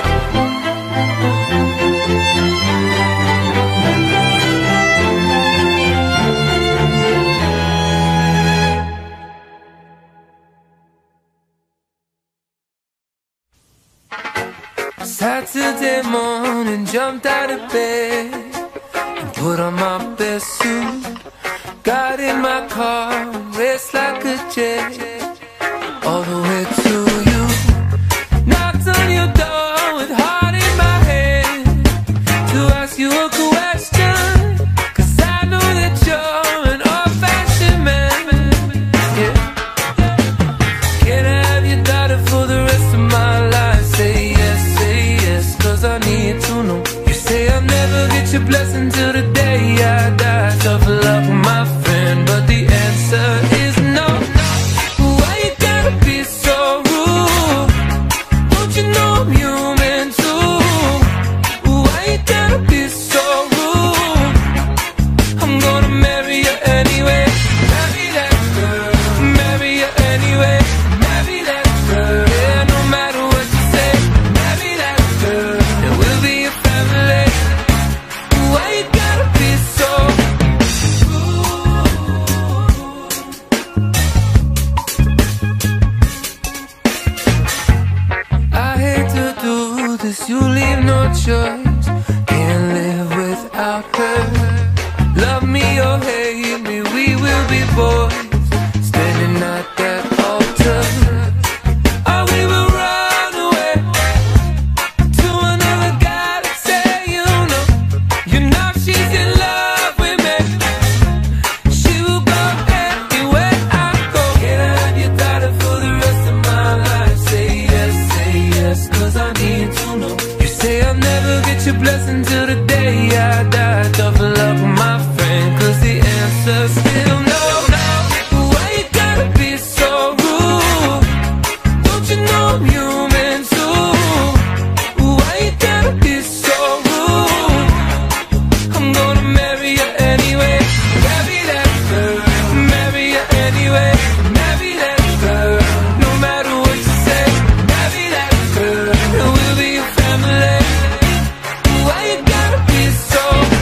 Saturday morning, jumped out of bed and put on my best suit. Got in my car and raced like a jet all the way to you. Knocked on your door with heart in my head to ask you a question, 'cause I know that you're an old-fashioned man. Yeah. Can I have your daughter for the rest of my life? Say yes, 'cause I need to know. You say I'll never get your blessing till the day I die. Tough luck, my friend, but the answer is no. Why you gotta be so choice. Can't live without her. Love me or hate me, we will be boys, standing at that altar. Or we will run away to another galaxy. You know she's in love with me. She will go anywhere I go. Can I have your daughter for the rest of my life? Say yes, cause I need to know. You say I'll never get your blessing till the day I die. Tough luck, my friend, cause the answer's still no. Why you gotta be so rude? Don't you know I'm human too? Why you gotta be so rude? I'm gonna marry you anyway. Marry that girl, marry you anyway. Marry that girl, no matter what you say. Marry that girl, and we'll be a family. Why you gotta be so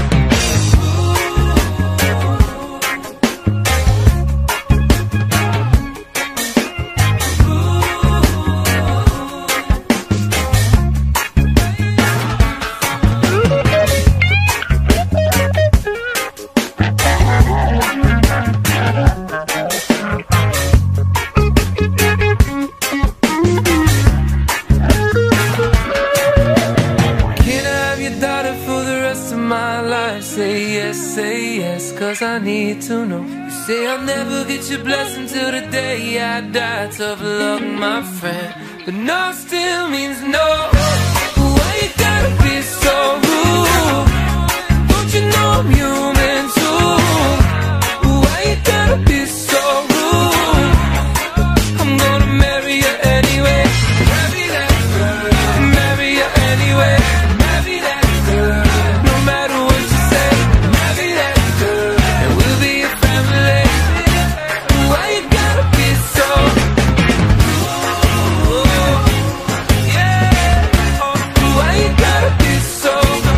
cause I need to know. You say I'll never get your blessing till the day I die. Tough luck, my friend, but no still means no. Why you gotta be so rude? Don't you know I'm human too? Why you gotta be so rude? I'm gonna marry you anyway. Marry that girl, marry you anyway. Marry that girl, no matter what you say. Marry that girl, and we'll be a family. Why you gotta be so yeah? Why you gotta be so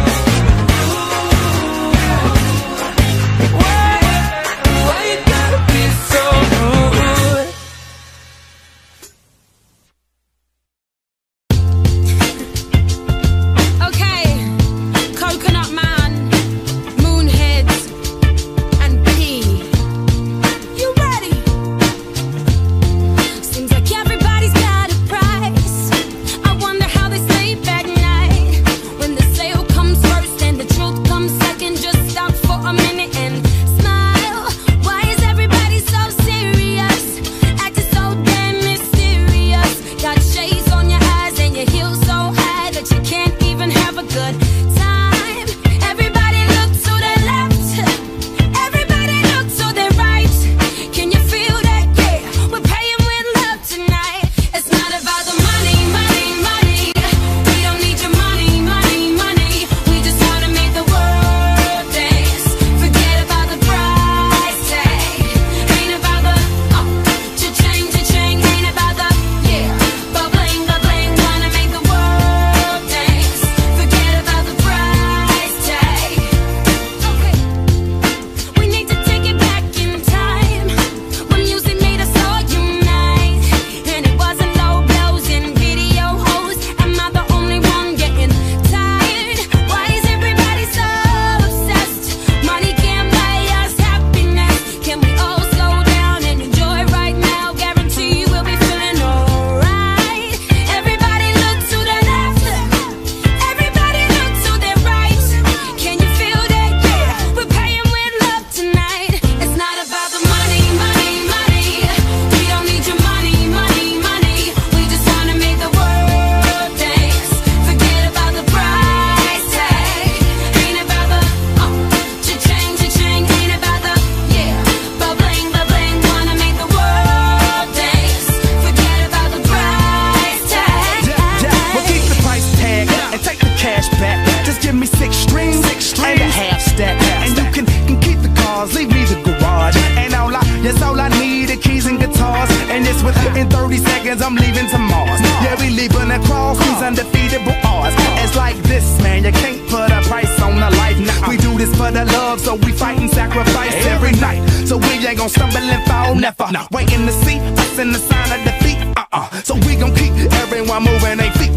why you gotta be so rude? Okay, Coconut Man, Moonheads, and P. You ready? Seems like everybody's got a price. I wonder how they sleep at night. When the sale comes first and the truth comes second, just stop for a minute and smile. Why is everybody so serious? Acting so damn mysterious. Got shades on your eyes and your heels so high that you can't even have a good time. Everybody look to the left, everybody look to the right. Can you feel that? Yeah, we're paying with love tonight. It's not about the money, money, money. We don't need your money, money, money. We just wanna make the world dance. Forget about the price tag. Ain't about the cha-ching, cha-ching. Ain't about the yeah, ba-bling, ba-bling. Wanna make the world dance. Forget about the price tag. Okay, we need to take it back in time when music made us all unite, and it wasn't low blows and video hoes. Am I the only one getting tired? Why is everybody so obsessed? Money can't buy us happiness. Can we all slow down and enjoy right now? Guarantee we'll be feeling alright. Everybody look to the left, everybody look to the right. Can you feel that? Yeah, we're paying with love tonight. It's not about the money, money, money. We don't need your money, money, money. We just wanna make the world dance. Forget about the price tag. Ain't about the cha-ching, cha-ching. Ain't about the yeah, ba-bling, ba-bling. Wanna make the world dance. Forget about the price tag. Well, keep the price tag and take the cash back. Just give me 6 strings and a half stack. And you can keep the cars, leave me the garage. And all I need are keys and guitars. And it's within 30 seconds I'm leaving to Mars. Yeah, we leaving across these undefeatable odds. It's like this, man, you can't put a price on a life. Now we do this for the love, so we fight and sacrifice every night. So we ain't gon' stumble and fall, never. Waiting to see us in the sign of defeat. So we gon' keep everyone moving their feet. So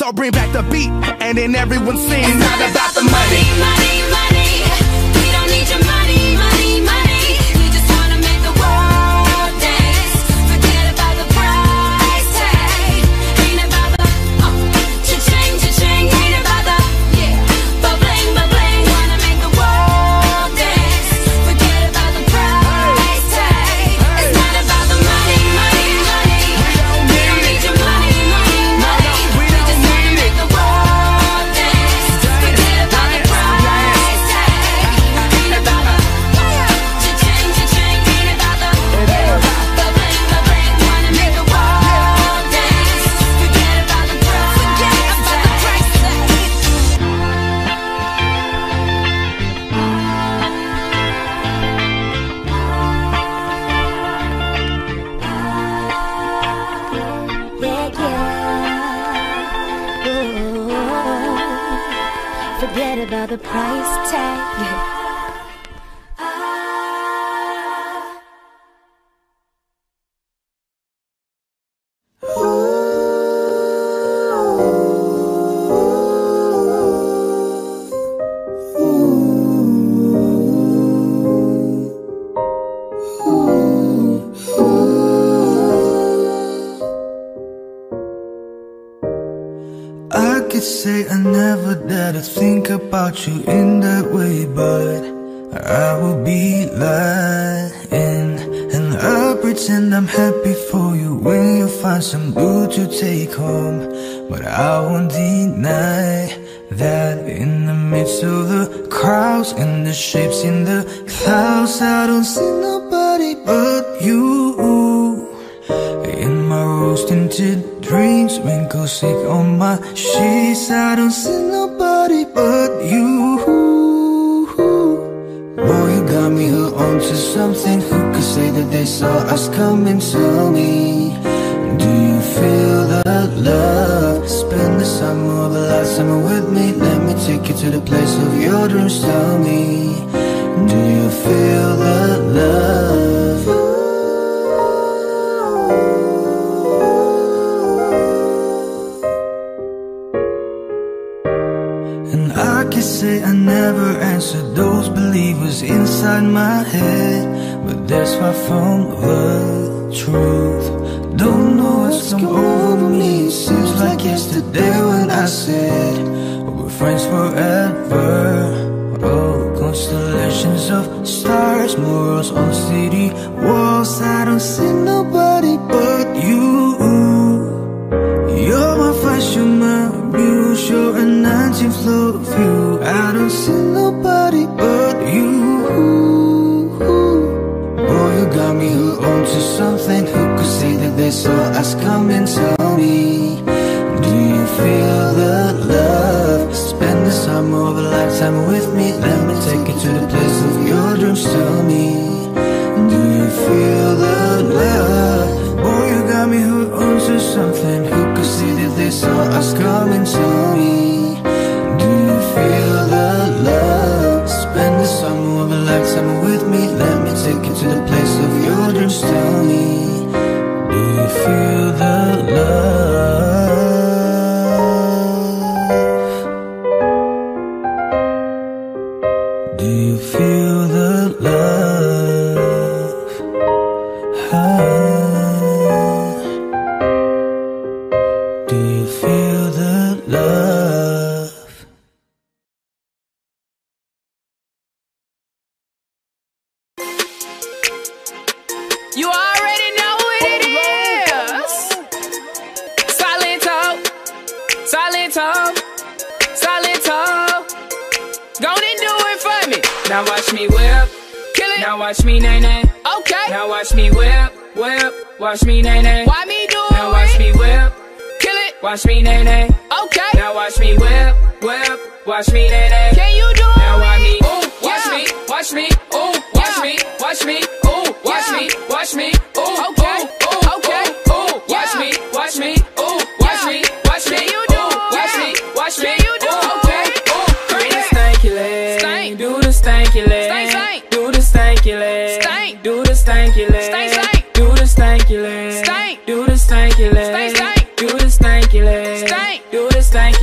So bring back the beat, and then everyone sings. It's not about the money. Money, money, we don't need your money, money, money. We just wanna make the world dance. Forget about the price tag. Ain't about the cha-ching, cha-ching. Ain't about the ba-bling, ba-bling. Wanna make the world dance. Forget about the price tag. It's not about the money, money, money. We don't need your money, money, money. We just wanna make the world dance. Forget about the price tag. Ain't about the cha-ching, cha-ching. Ain't about the ba-bling, ba-bling. Wanna make the world dance. Forget about the price Forget about the price tag. I could say I never dared to think about you in that way, but I would be lying. And I pretend I'm happy for you when you find some dude to take home. But I won't deny that in the midst of the crowds and the shapes in the clouds, I don't see nobody but you. In my rose-tinted dreams, wrinkles sick on my sheets, I don't see nobody but you. Boy, you got me hooked onto something. Who could say that they saw us coming? Tell me, do you feel the love? Spend the summer of a lifetime with me. Let me take you to the place of your dreams. Tell me, do you feel the love? And I can say I never answered those believers inside my head, but that's far from the truth. Don't know what's come over me. Seems like yesterday when I said we're friends forever. Oh, constellations of stars, murals on city walls, I don't see nobody but you. You're my fashion, my muse, you're a 19th floor view. I don't see nobody but you. Boy, you got me hooked onto something. Who could say that they saw us coming? Tell me, do you feel the love? Spend the summer of a lifetime with me. Let me take you to the place of your dreams. Tell me, do you feel the love? Boy, you got me hooked onto something. Who could see that they saw us coming? Tell me, do you feel the love? Spend the summer of a lifetime with me. Let me take you to the place of your dreams. Tell me, do you feel the love? Do you feel the love? Do you feel the love? You already know what it is. Silento, Silento, Silento. Go and do it for me. Now watch me whip, kill it. Now watch me nay nay. Okay. Now watch me whip, whip. Watch me nay nay. Why me do it? Now watch me whip, kill it. Watch me nay nay. Okay. Now watch me whip, whip. Watch me nay nay. Can you do it? Now watch me, ooh, watch me, watch me, ooh, watch me, watch me, ooh, watch me, watch me, ooh, okay, ooh, okay, ooh, watch me, watch me, ooh, watch me, watch me, you do, watch me, watch me, you do, okay, ooh, do the stanky leg, do the stanky leg, do the stanky leg, do the stanky leg, do the stanky leg, do the stanky leg, do the stanky leg, do the stanky leg, do the stanky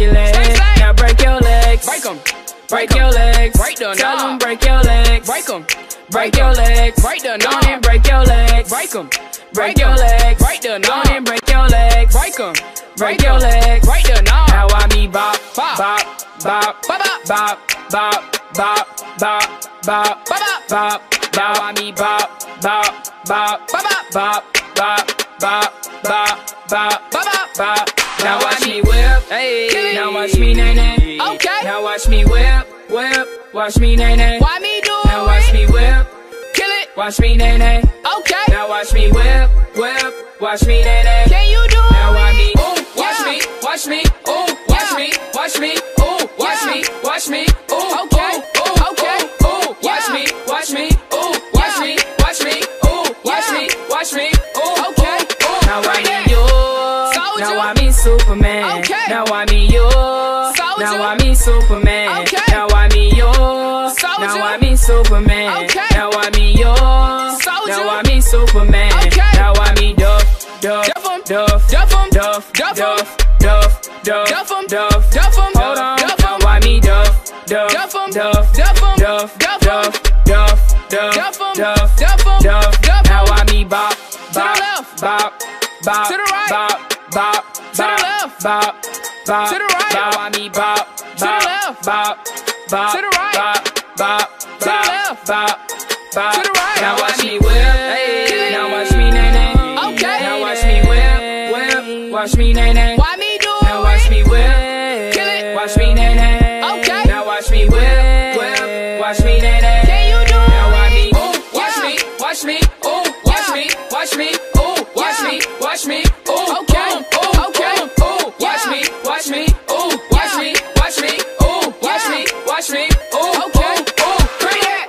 your legs. Now break your legs. Break 'em. Break your legs. Break the Tell knob. them break your legs. Break 'em. Break your legs. Break the Go knob. on and break your legs. Break 'em. Break your legs. Break the Go knob. on and break your legs. Break 'em. Break your legs. Break the knob. Now I me bop, Bop. bop, bop, Bop, bop, bop, bop, bop, bop, bop, bop. Now I me bop, bop, bop, bop, bop, bop, bop, bop, bop, bop, bop. Now watch me whip, Hey. now watch me nay nay. Okay. Now watch me whip, whip, watch me nay nay. Why me do it? Now watch me whip, Kill it. watch me nay nay. Okay. Now watch me whip, whip, watch me nay nay. Can you do it? Now watch me, Ooh, watch yeah. me, watch me, ooh, watch Yeah. me, watch me, ooh, watch Yeah. me, watch me, ooh, Okay. ooh, Okay. ooh, ooh, watch Yeah. me, watch me, ooh, watch Yeah. me, watch me, ooh, watch Yeah. me, watch me, ooh, Okay. ooh, ooh. Now I Bring mean it. you, Soldier. now I mean Superman. Okay. Now I mean you, Soldier. now I mean Superman. Okay. Now I mean you, Soldier. now I mean Superman. Okay. Now I mean you, Soldier. now I mean Superman. Okay. Now I mean Duff, Duff, Duff 'em. Duff, Duff 'em. Duff, Duff 'em. Duff, Duff, Duff, Duff 'em. Duff, Duff 'em. Hold on, Duff 'em. now why me Duff, Duff, Duff 'em. Duff, Duff 'em. Duff, Duff 'em. Duff, Duff, Duff, Duff 'em. Duff, Duff 'em. Duff, Duff 'em. now why me bop, the bop, left. bop, bop, To the right. bop, bop, To the bop, left. bop, bop, To the right. now why me bop, the bop, left. bop, bop, To the right. bop, bop, To the bop, left. bop, bop. To the right. Now watch me whip, Hey. now watch me nay nay. Okay. Now watch me whip, whip, watch me nay nay. Why me do it? Now watch me whip, Kill it. watch me nay nay. Okay. Now watch me whip, whip, watch me nay nay. Can you do it? Now watch me, ooh, watch Yeah. me, watch me, ooh, watch Yeah. me, watch me, ooh, watch Yeah. me, watch me, ooh, Okay. ooh, Okay. ooh, ooh, watch Yeah. me, watch me, ooh, watch Yeah. me, watch me, ooh, watch Yeah. me, watch me, ooh, Okay. ooh, ooh. Bring it.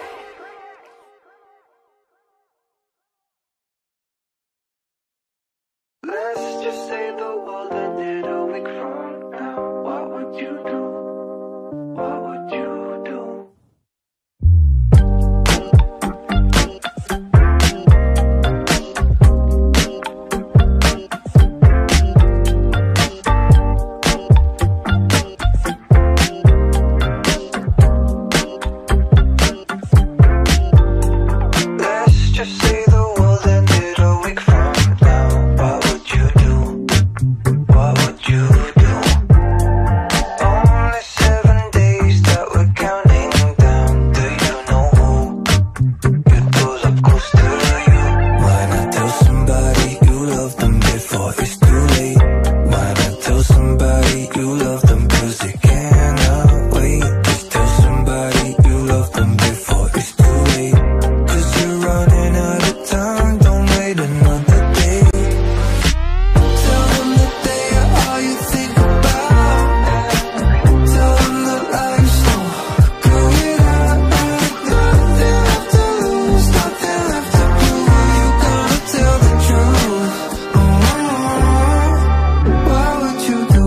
Let's just say the world ended a week from now. What would you do? What would you do? Let's just say the world ended a week from now. What would you do? What would you do? Only 7 days that we're counting down. Do you know who you'd pull up close to you? Why not tell somebody you love them before it's too late? Why not tell somebody you love them 'cause they cannot wait? Just tell somebody you love them before it's too late. 'Cause you're running out of time, don't wait another day. Tell them that they are all you think about. Tell them that life's no good without you. Nothing left to lose, nothing left to prove. You gotta tell the truth. What would you do?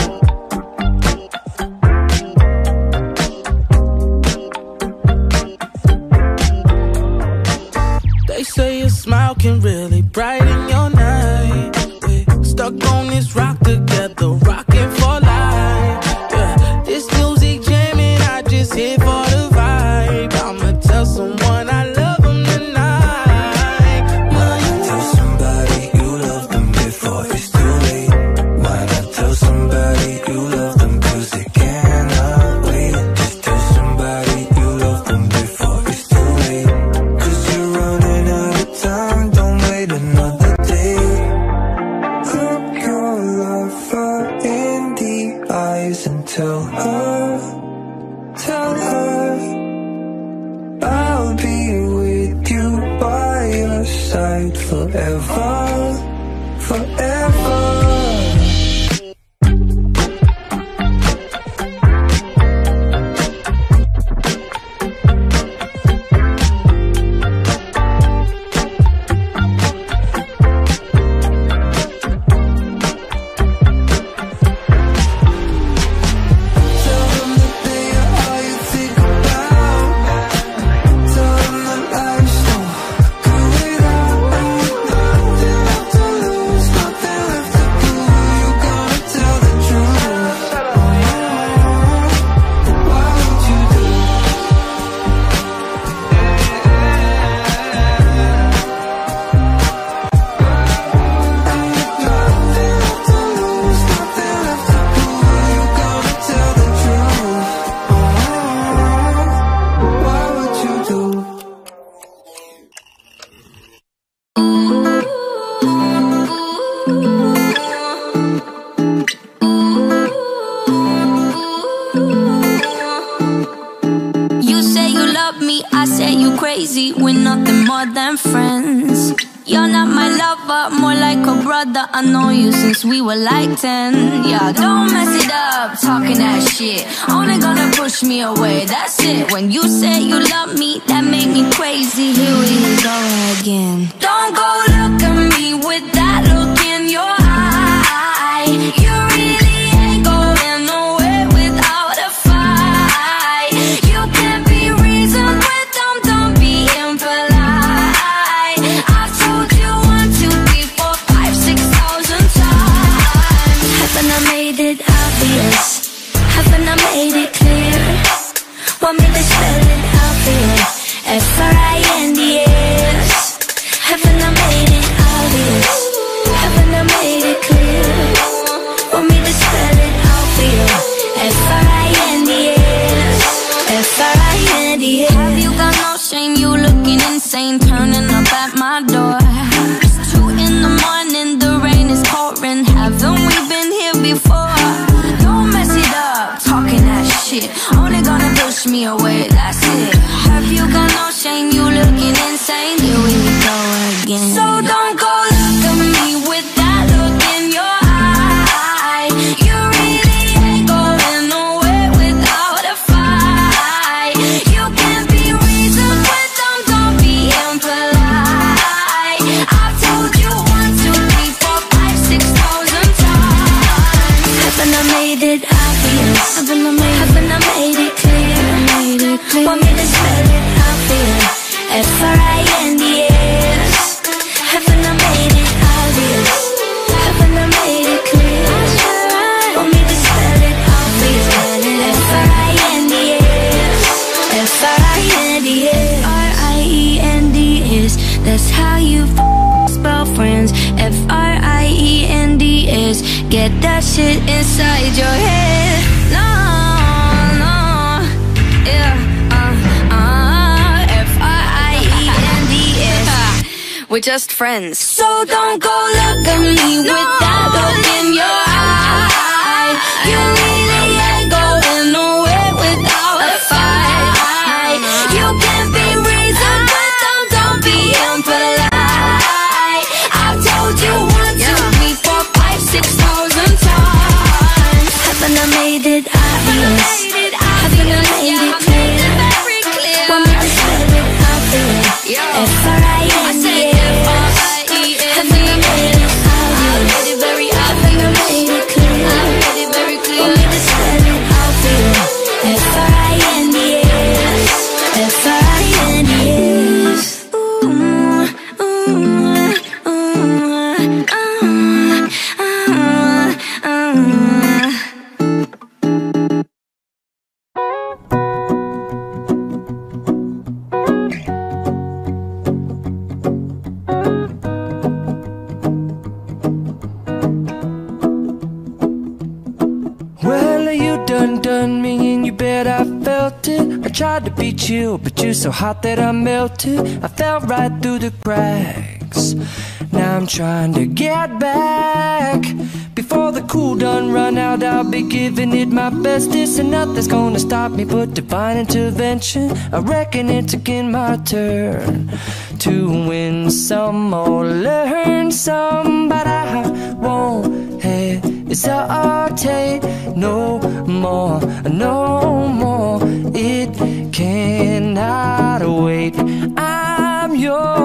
They say your smile can really brighten your night. We're stuck on this rock together, rocking for life. Yeah, this music jamming, I just hit for the vibe. I'ma tell someone I love them tonight. Why not tell somebody you love them before it's too late? Why not tell somebody you love them 'cause they cannot wait? Just tell somebody you love them before it's too late. 'Cause you're running out of time, don't wait another day. Look your lover in the eyes and tell her I'll be with you by your side forever, forever. Tell them that they are all you think about. Tell them that life's no good without you. Nothing crazy, we're nothing more than friends. You're not my lover, more like a brother. I know you since we were like 10. Yeah, don't mess it up, talking that shit. Only gonna push me away, that's it. When you say you love me, that made me crazy. Here we go again. Don't go look at me with that look in your eye. You really ain't going nowhere without a fight. You can't be reasoned with them, don't be impolite. I've told you 1, 2, 3, 4, 5, 6,000 times. Haven't I made it obvious? Haven't I made it clear? Want me to spell it out for you? F-R-I-N-D-S. Haven't I made it obvious? Haven't I made it clear? Want me to spell it out for you? F-R-I-N-D-S. F-R-I-N-D-S. Have you got no shame? You looking insane, turning up at my door. It's 2 in the morning, the rain is pouring. Haven't we been here before? Don't mess it up, talking that shit. Only gonna push me away, that's it. Have you got no shame? You looking insane. Here we go again. So don't go look at me with that look in your eye. You really ain't going nowhere without a fight. You can't be reasoned with them, don't be impolite. I've told you 1, 2, 3, 4, 5, 6,000 times. Haven't I made it obvious? Haven't I made it clear? Want me to spell it out for you? F-R-I-N-D-S. Haven't I made it obvious? Haven't I made it clear? Want me to spell it out for you? F-R-I-N-D-S. F-R-I-N-D-S. R-I-E-N-D-S. That's how you spell friends. F-R-I-E-N-D-S. Get that shit inside your head. No, no, yeah. F-R-I-E-N-D-S. We're just friends. So don't go look at me with that look in your eye. You really ain't going nowhere without a fight. You can't be reasoned with them, don't be impolite. I've told you 1, 2, 3, 4, 5, 6,000 times. Haven't I made it obvious? Haven't I made it clear? Want me to spell it out for you? F-R-I-N-D-S. Haven't I made it obvious? Haven't I made it clear? Want me to spell it out for you? F-R-I-N-D-S. F-R-I-N-D-S. Well, you done me and you bet I felt it. I tried to beat you, but you're so hot that I melted. I fell right through the cracks. Now I'm trying to get back. Before the cool done run out, I'll be giving it my bestest. And nothing's gonna stop me but divine intervention. I reckon it's again my turn to win some or learn some. But I won't hesitate no more, no more. It cannot wait. I'm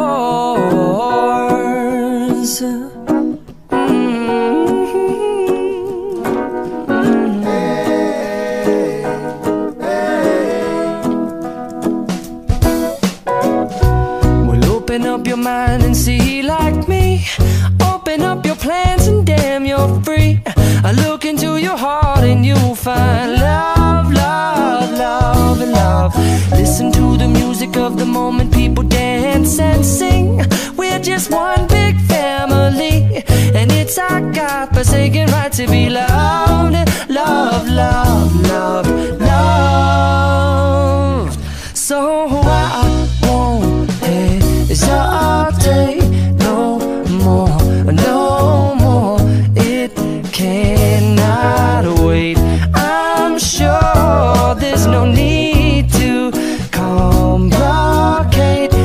yours. Well, open up your mind and see like me. Open up your plans and damn, you're free. I look into your heart and you'll find love, love, love, and love. Listen to the music of the moment, people dance and sing. We're just one big family, and it's our God-forsaken right to be loved. Love, love, love, love. So I won't hesitate no more, no more. It cannot wait. I'm sure there's no need to complicate.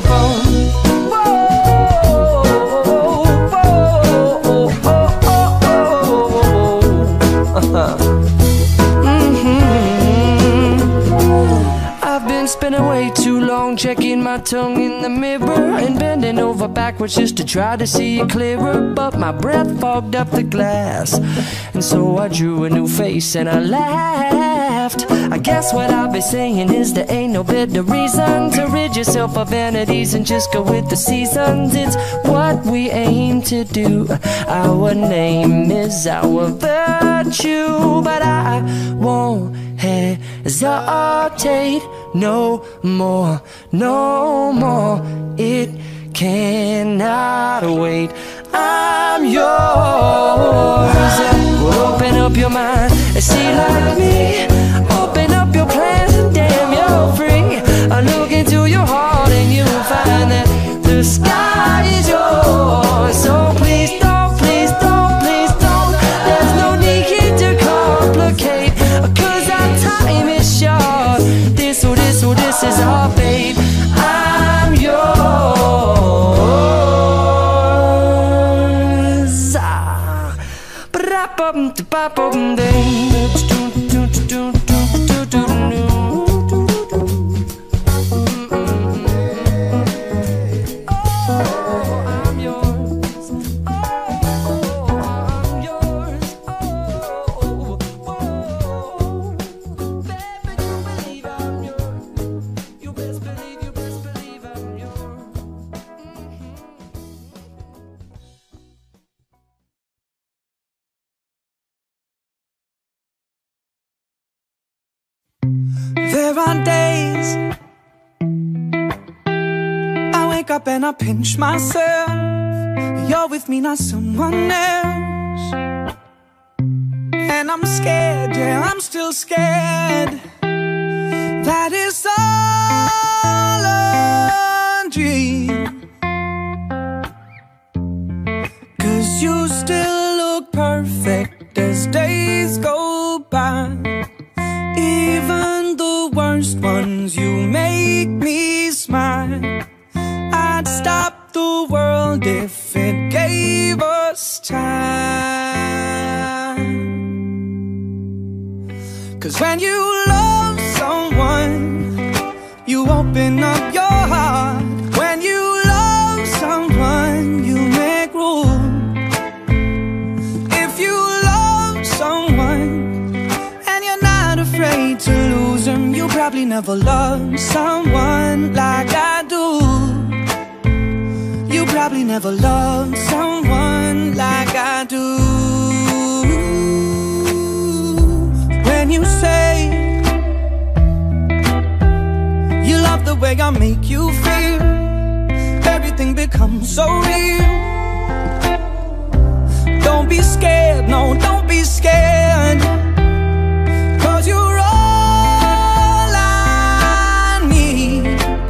phone. I've been spending way too long checking my tongue in the mirror and bending over backwards just to try to see it clearer. But my breath fogged up the glass, and so I drew a new face and I laughed. I guess what I'll be saying is there ain't no better reason to rid yourself of vanities and just go with the seasons. It's what we aim to do. Our name is our virtue, but I won't hesitate no more, no more. It cannot wait. I'm yours. Well, open up your mind and see like me. Open up your plans and damn, you're free. I look into your heart and you'll find that the sky is yours. So please don't, please don't, please don't. There's no need to complicate, 'cause our time is short. This is our fate. I'm yours. There are days I wake up and I pinch myself. You're with me, not someone else. And I'm scared, yeah, I'm still scared. That is all a dream. 'Cause you still look perfect as days go by. Even the worst ones, you make me smile. I'd stop the world if it gave us time. 'Cause when you love someone, you open up your heart. When you love someone, you make room. If you love someone and you're not afraid to lose them, you probably never loved someone like I do. You probably never loved someone like I do. When you say you love the way I make you feel, everything becomes so real. Don't be scared, no, don't be scared. 'Cause you're all I need.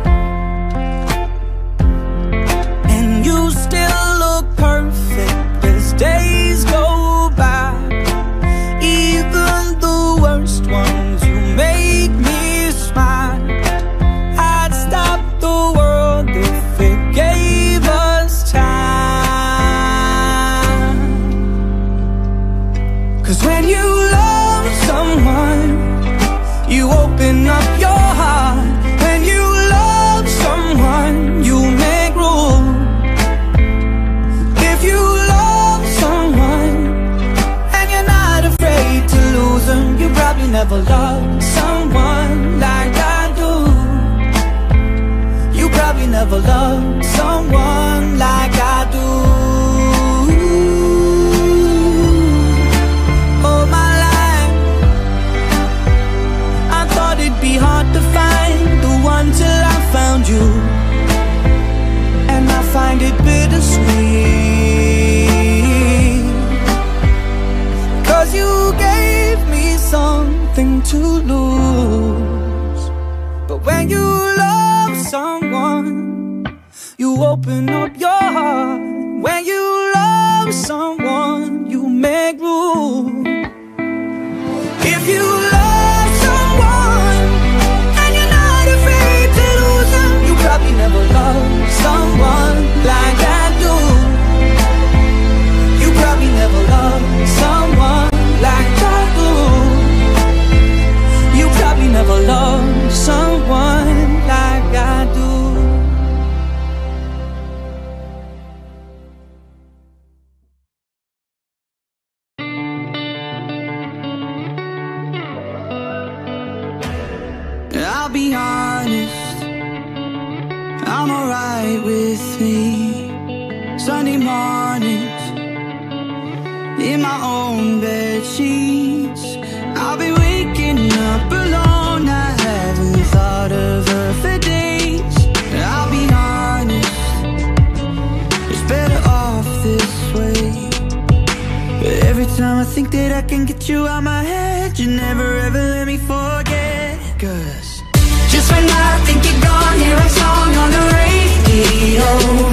And you still look perfect as days go by. Even the worst ones, you make me smile. I'd stop the world if it gave us time. 'Cause when you love someone, you open up your heart. When you love someone, you make room. If you love someone and you're not afraid to lose them, you probably never loved someone like I do. You probably never loved someone like I do. All my life I thought it'd be hard to find the one till I found you. And I find it bittersweet. 'Cause you gave me something to lose. But when you love someone, you open up your heart. When you love someone, you make room. If you love someone and you're not afraid to lose them, you probably never loved with me. Sunday mornings in my own bed sheets. I'll be waking up alone. I haven't thought of her for days. I'll be honest, it's better off this way. But every time I think that I can get you out my head, you never ever let me forget. 'Cause just when I think you're gone, hear a song on the radio.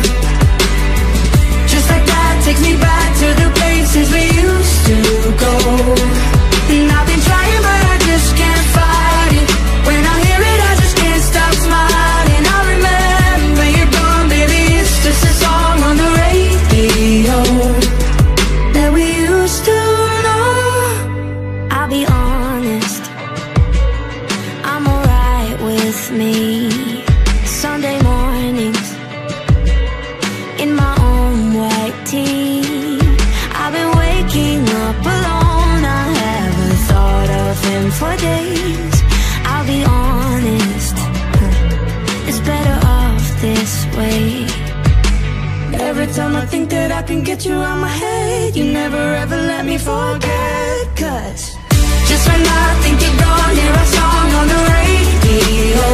Just like that takes me back to the places we used to go. And I've been trying but I just can't fight it. When I hear it I just can't stop smiling. I remember you're gone, baby, it's just a song on the radio that we used to know. I'll be honest, I'm alright with me. Sunday mornings in my own white tee. I've been waking up alone. I haven't thought of him for days. I'll be honest, it's better off this way. Every time I think that I can get you out my head, you never ever let me forget. 'Cause just when I think you're gone, hear a song on the radio.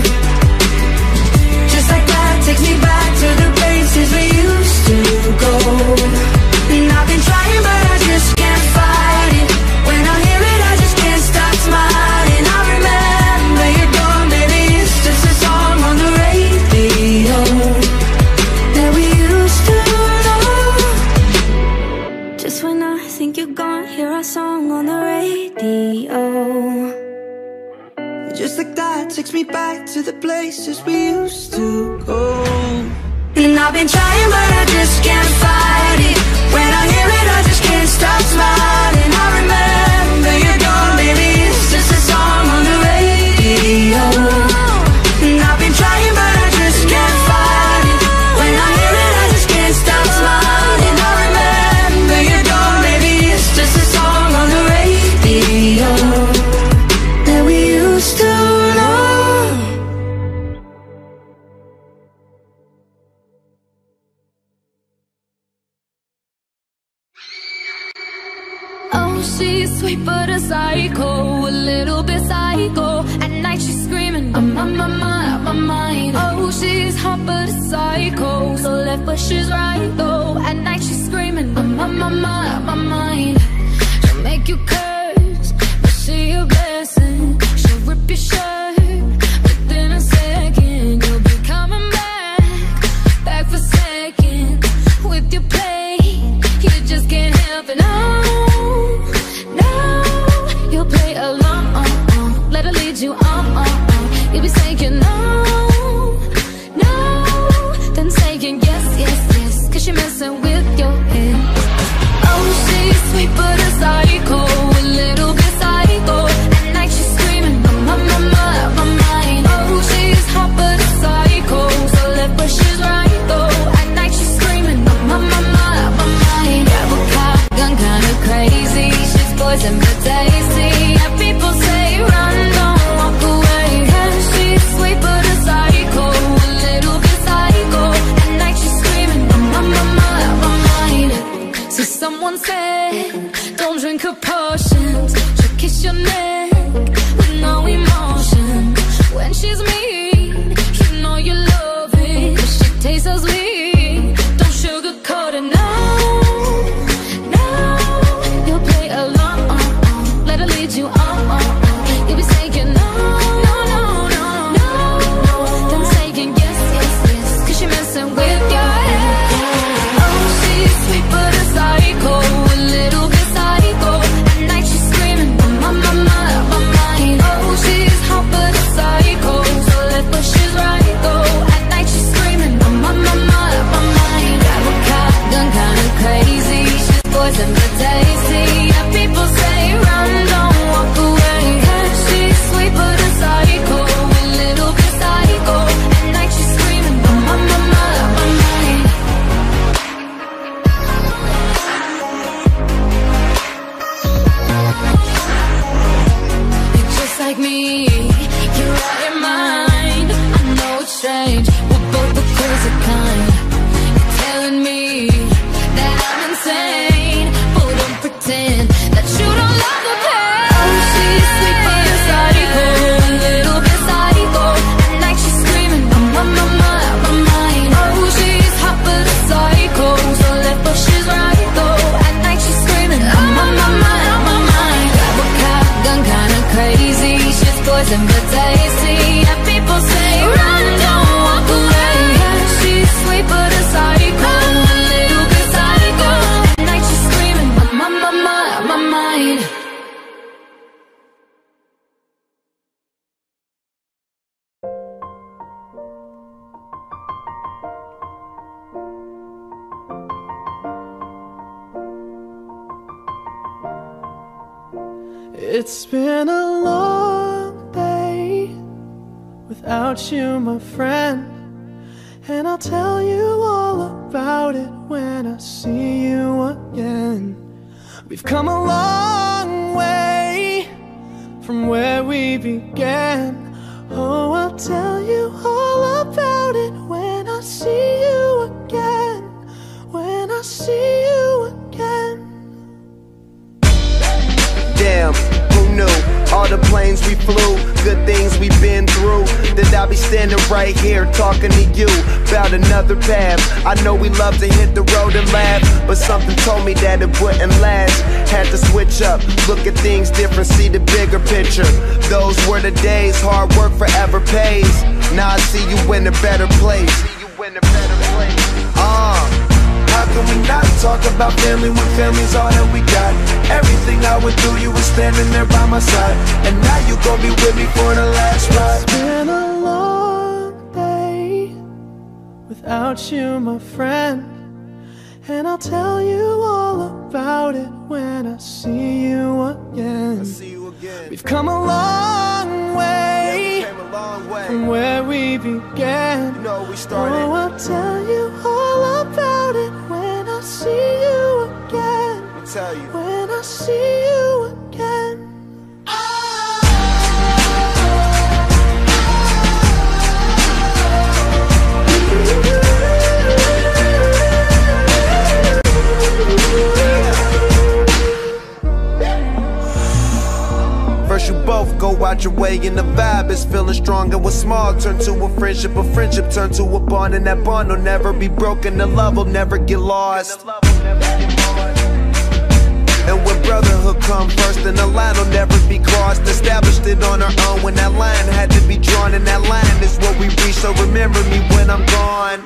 Just like that takes me back to the places we used to go. And I've been trying but I just can't fight it. When I hear it I just can't stop smiling. I remember you're gone, baby, it's just a song on the radio that we used to know. Just when I think you're gone, hear a song on the radio. Just like that takes me back to the places we used to go. And I've been trying but I just can't fight it. When I hear it I just can't stop smiling. I remember you're gone, baby, it's just a song on the radio. And I've been trying but I just can't fight it. When I hear it I just can't stop smiling. I remember you're gone, baby, it's just a song on the radio that we used to know. Oh, she's sweet but a psycho, a little bit psycho. At night she's screaming, I'm on my mind. Oh, she's hot but a psycho, so left but she's right though. At night she's screaming, I'm on my mind. She'll make you curse, but she a blessing. She'll rip your shirt within a second. You'll be coming back for seconds with your play. You just can't help it. No, you'll play along, let her lead you on. You'll be saying no, then saying yes, 'cause you're messing with your head. Oh, she's sweet but a psycho, a little bit psycho. At night she's screaming, I'm on my mind. Oh, she's hot but a psycho, so left but she's right though. At night she's screaming, I'm on my mind. Grab a cop, gun kinda crazy. She's poison but tasty. And people say run, don't walk away. Yeah, she's sweet but a psycho, a little bit psycho. At night she's screaming, I'm on my mind. So someone said, don't drink her potions. She'll kiss your neck with no emotion. When she's mean, you know you love it. 'Cause she tastes so sweet, don't sugarcoat it, no. You'll play along, let her lead you on. You'll be saying no, then saying yes, 'cause you're messing with your head. Oh, she's sweet but a psycho, a little bit psycho. At night she's screaming, I'm on my mind. Oh, she's hot but a psycho, so left but she's right though. At night she's screaming, I'm on my mind. It's been a long day without you, my friend, and I'll tell you all about it when I see you again. We've come a long way from where we began. Oh, I'll tell you all about it when I see you again. When I see you again. Damn, who knew? All the planes we flew, good things we've been through, that I'll be standing right here talking to you about another path. I know we love to hit the road and laugh, but something told me that it wouldn't last. Had to switch up, look at things different, see the bigger picture. Those were the days, hard work forever pays. Now I see you in a better place. How can we not talk about family when family's all that we got? Everything I went through, you were standing there by my side, and now you gon' be with me for the last ride. It's been a long day without you, my friend, and I'll tell you all about it when I see you again. We've come a long way from where we began. Oh, I'll tell you all about it when I see you again. When I see you again. First you both go out your way and the vibe is feeling strong, and what's small turn to a friendship turn to a bond, and that bond will never be broken, the love will never get lost. And when brotherhood come first, then the line will never be crossed. Established it on our own when that line had to be drawn, and that line is what we reach, so remember me when I'm gone.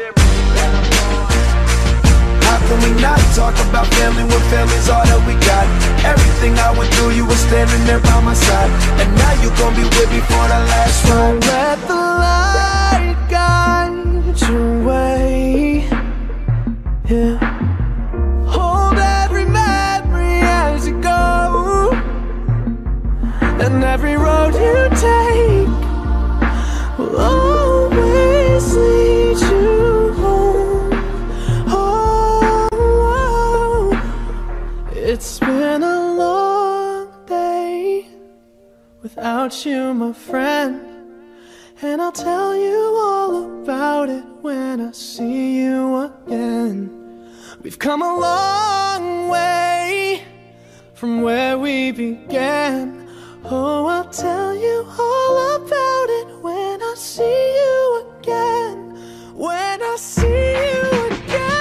How can we not talk about family when family's all that we got? Everything I went through, you were standing there by my side, and now you gon' be with me for the last ride. Let the light guide your way, yeah. Hold every memory as you go, and every road you take will always lead you home. Oh, it's been a long day without you, my friend, and I'll tell you all about it when I see you again. We've come a long way from where we began. Oh, I'll tell you all about it when I see you again. When I see you again.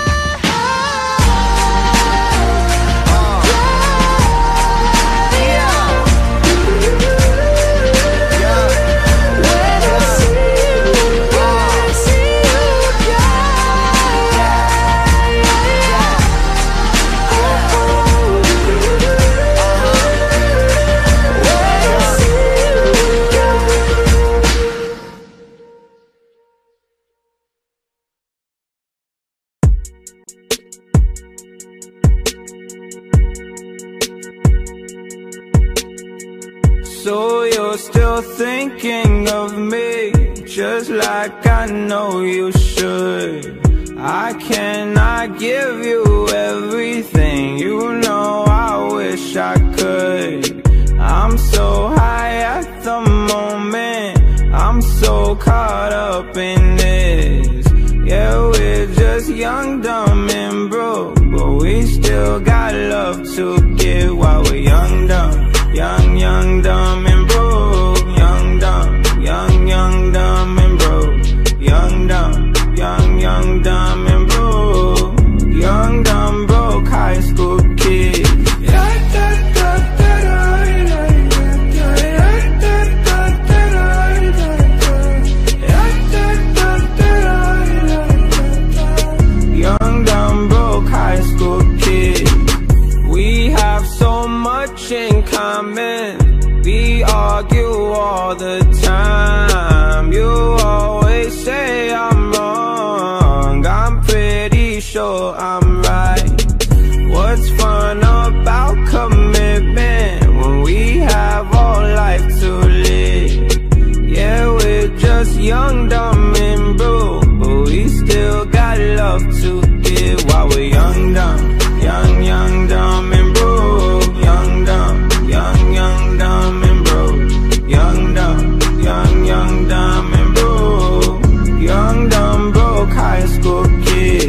So you're still thinking of me, just like I know you should. I cannot give you everything, you know I wish I could. I'm so high at the moment, I'm so caught up in this. Yeah, we're just young, dumb, and broke, but we still got love to give while we're young, dumb. Young, dumb, and broke. Young, dumb, dumb, and broke. Young, dumb, dumb, and broke. Young, dumb, broke high school kids. Young, dumb, broke high school kids. We have so much in common. We argue all the time. You always say I'm wrong, I'm pretty sure I'm right. What's fun about commitment when we love to give while we're young, dumb, young, dumb and broke. Young, dumb, young, dumb and broke. Young, dumb, young, dumb and broke. Young, dumb, broke high school kid.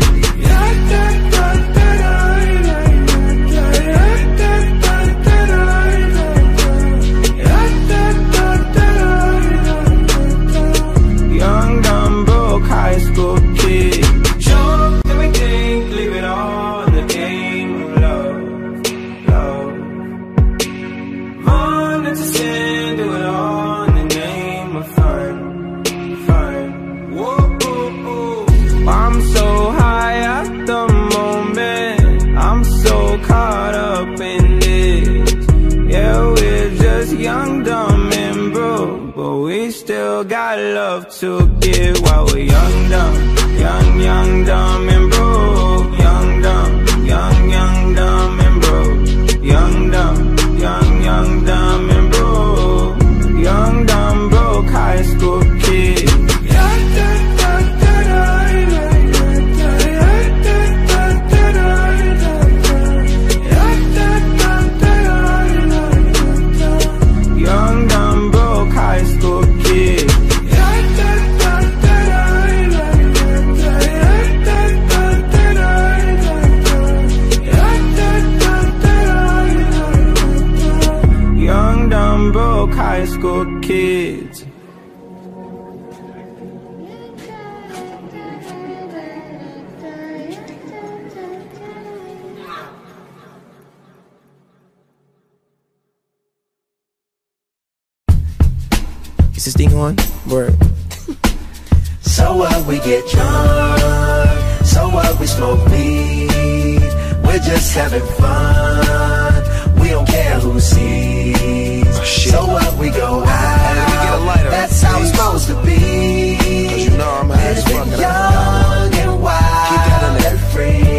Young, dumb, broke high school kid. Show up everything, leave it all in the game of love. Run into sin, do it all in the name of fun. Whoa, I'm so high at the moment, I'm so caught up in this. Yeah, we're just young, dumb and broke, but we still got love to give while we're young, dumb, young, dumb and broke. Young, dumb, young, dumb and broke. Young, dumb, young, dumb and broke. Young, dumb, broke high school kid. Young, dumb, broke high school kid. Young, dumb, broke high school kids. Is this thing on? Word. So what, we get drunk. So what, we smoke weed. We're just having fun. We don't care who sees. So what, we go out. That's how it's supposed to be. Cause you know I'm high as fuck. Young and wild and free.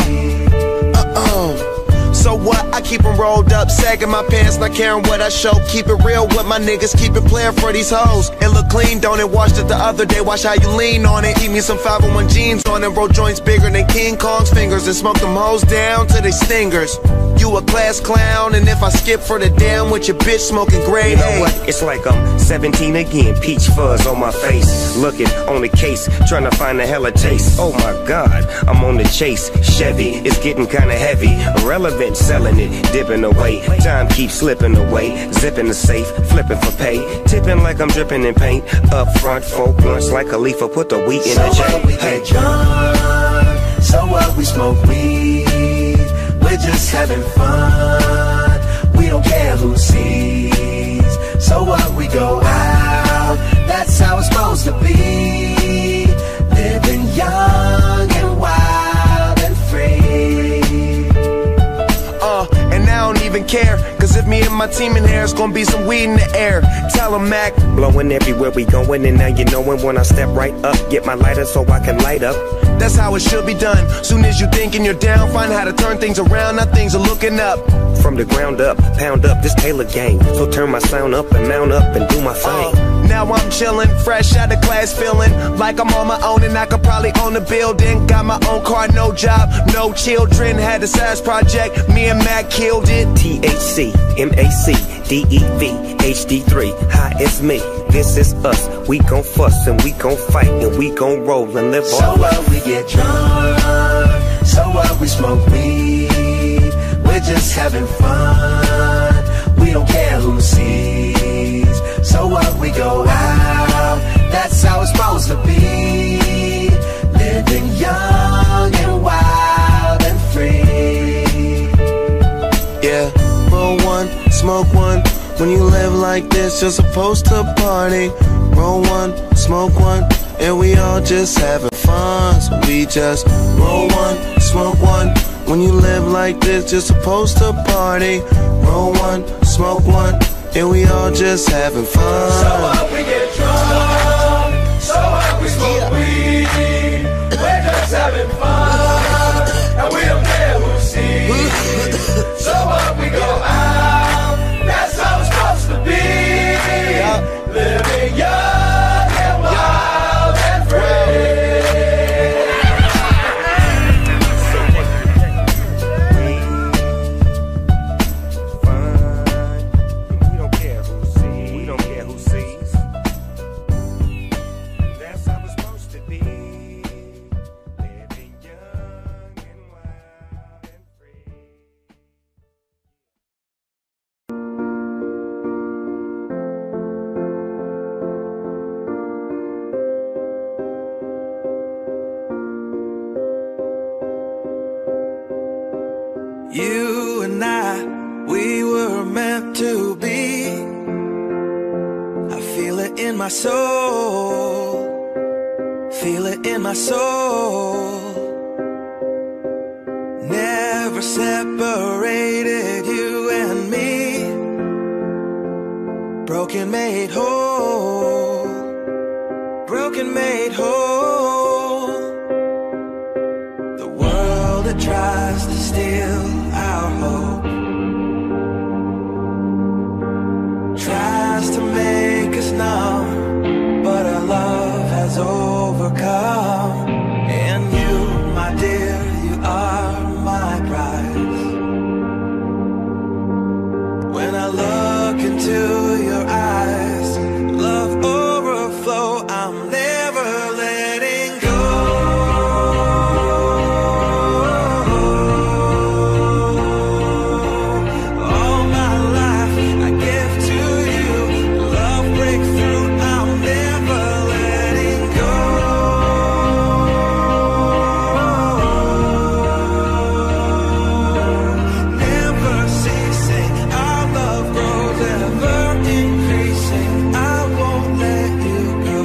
So what? I keep them rolled up, sagging my pants, not caring what I show. Keep it real with my niggas, keep it playing for these hoes. It look clean, don't it? Washed it the other day, watch how you lean on it. Eat me some 501 jeans on it, roll joints bigger than King Kong's fingers, and smoke them hoes down to they stingers. You a class clown, and if I skip for the damn with your bitch smoking grade You know what? It's like I'm 17 again, peach fuzz on my face. Looking on the case, trying to find a hella taste. Oh my God, I'm on the chase. Chevy, it's getting kinda heavy. Irrelevant, selling it, dipping away. Time keeps slipping away. Zipping the safe, flipping for pay. Tipping like I'm dripping in paint. Up front, 4 blunts like a leaf, put the wheat in the So J. what, we get drunk. So what, we smoke weed. We're just having fun. We don't care who sees. So what, we go out. That's how it's supposed to be. Living young and wild and free. And I don't even care, cause if me and my team in here, it's gonna be some weed in the air. Tell 'em, Mac. Blowing everywhere we going, and now you knowin' when I step right up. Get my lighter so I can light up. That's how it should be done. Soon as you thinking you're down, find how to turn things around. Now things are looking up. From the ground up, pound up this Taylor gang. So turn my sound up and mount up and do my thing. Now I'm chillin', fresh out of class, feeling like I'm on my own and I could probably own a building. Got my own car, no job, no children. Had a size project, me and Mac killed it. THC, MAC, DEV, HD3, hi, it's me. This is us. We gon' fuss and we gon' fight and we gon' roll and live So on. what, we get drunk. So what, we smoke weed. We're just having fun. We don't care who sees. So what, we go out. That's how it's supposed to be. Living young and wild and free. Yeah, roll one, smoke one. When you live like this, you're supposed to party. Roll one, smoke one, and we all just having fun. So we just roll one, smoke one. When you live like this, you're supposed to party. Roll one, smoke one, and we all just having fun. So what, we get drunk. So what, we smoke weed. We're just having fun. And we don't care who sees. So what, we go out. That's how it's supposed to be. Living young and wild and free. You and I, we were meant to be. I feel it in my soul, feel it in my soul. Never separated, you and me. Broken made whole, broken made whole. The world that tries to steal our hope tries to make us numb, but our love has overcome. And you, my dear, you are my prize. When I look into your eyes, love overflow, I'm never letting go. All my life I give to you, love breakthrough, I'm never letting go. Never ceasing, our love grows ever increasing, I won't let you go.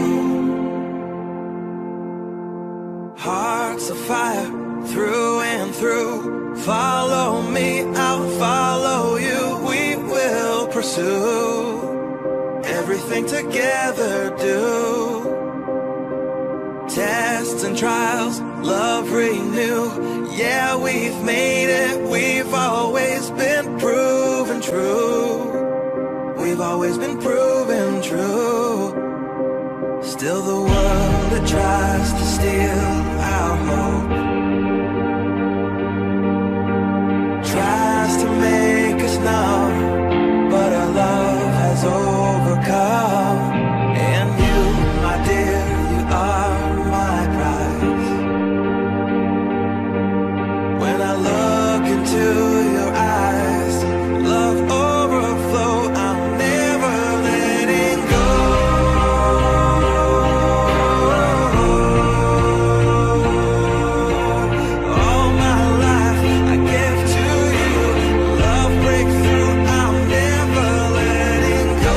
Hearts of fire through and through, follow me, I'll follow you. We will pursue everything together, do tests and trials, love renew. Yeah, we've made it, we've always been proven true. We've always been proven true. Still the world that tries to steal our hope tries to make us numb, but our love has overcome. And you, my dear, you are my prize. When I look into your eyes, love overflow, I'm never letting go. All my life I give to you, love breakthrough, I'm never letting go.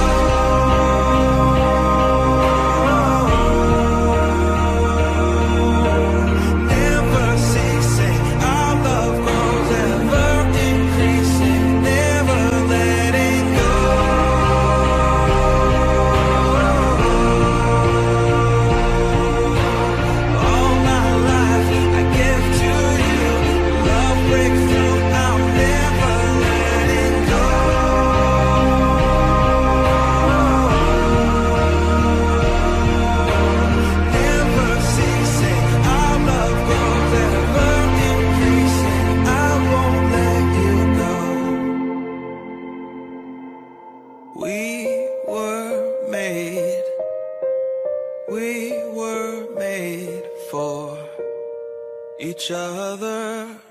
Never ceasing, our love grows ever increasing, never letting go. All my life I give to you, love breakthrough, I'm never letting go. Never ceasing, our love grows ever increasing, I won't let you go. We were made for each other.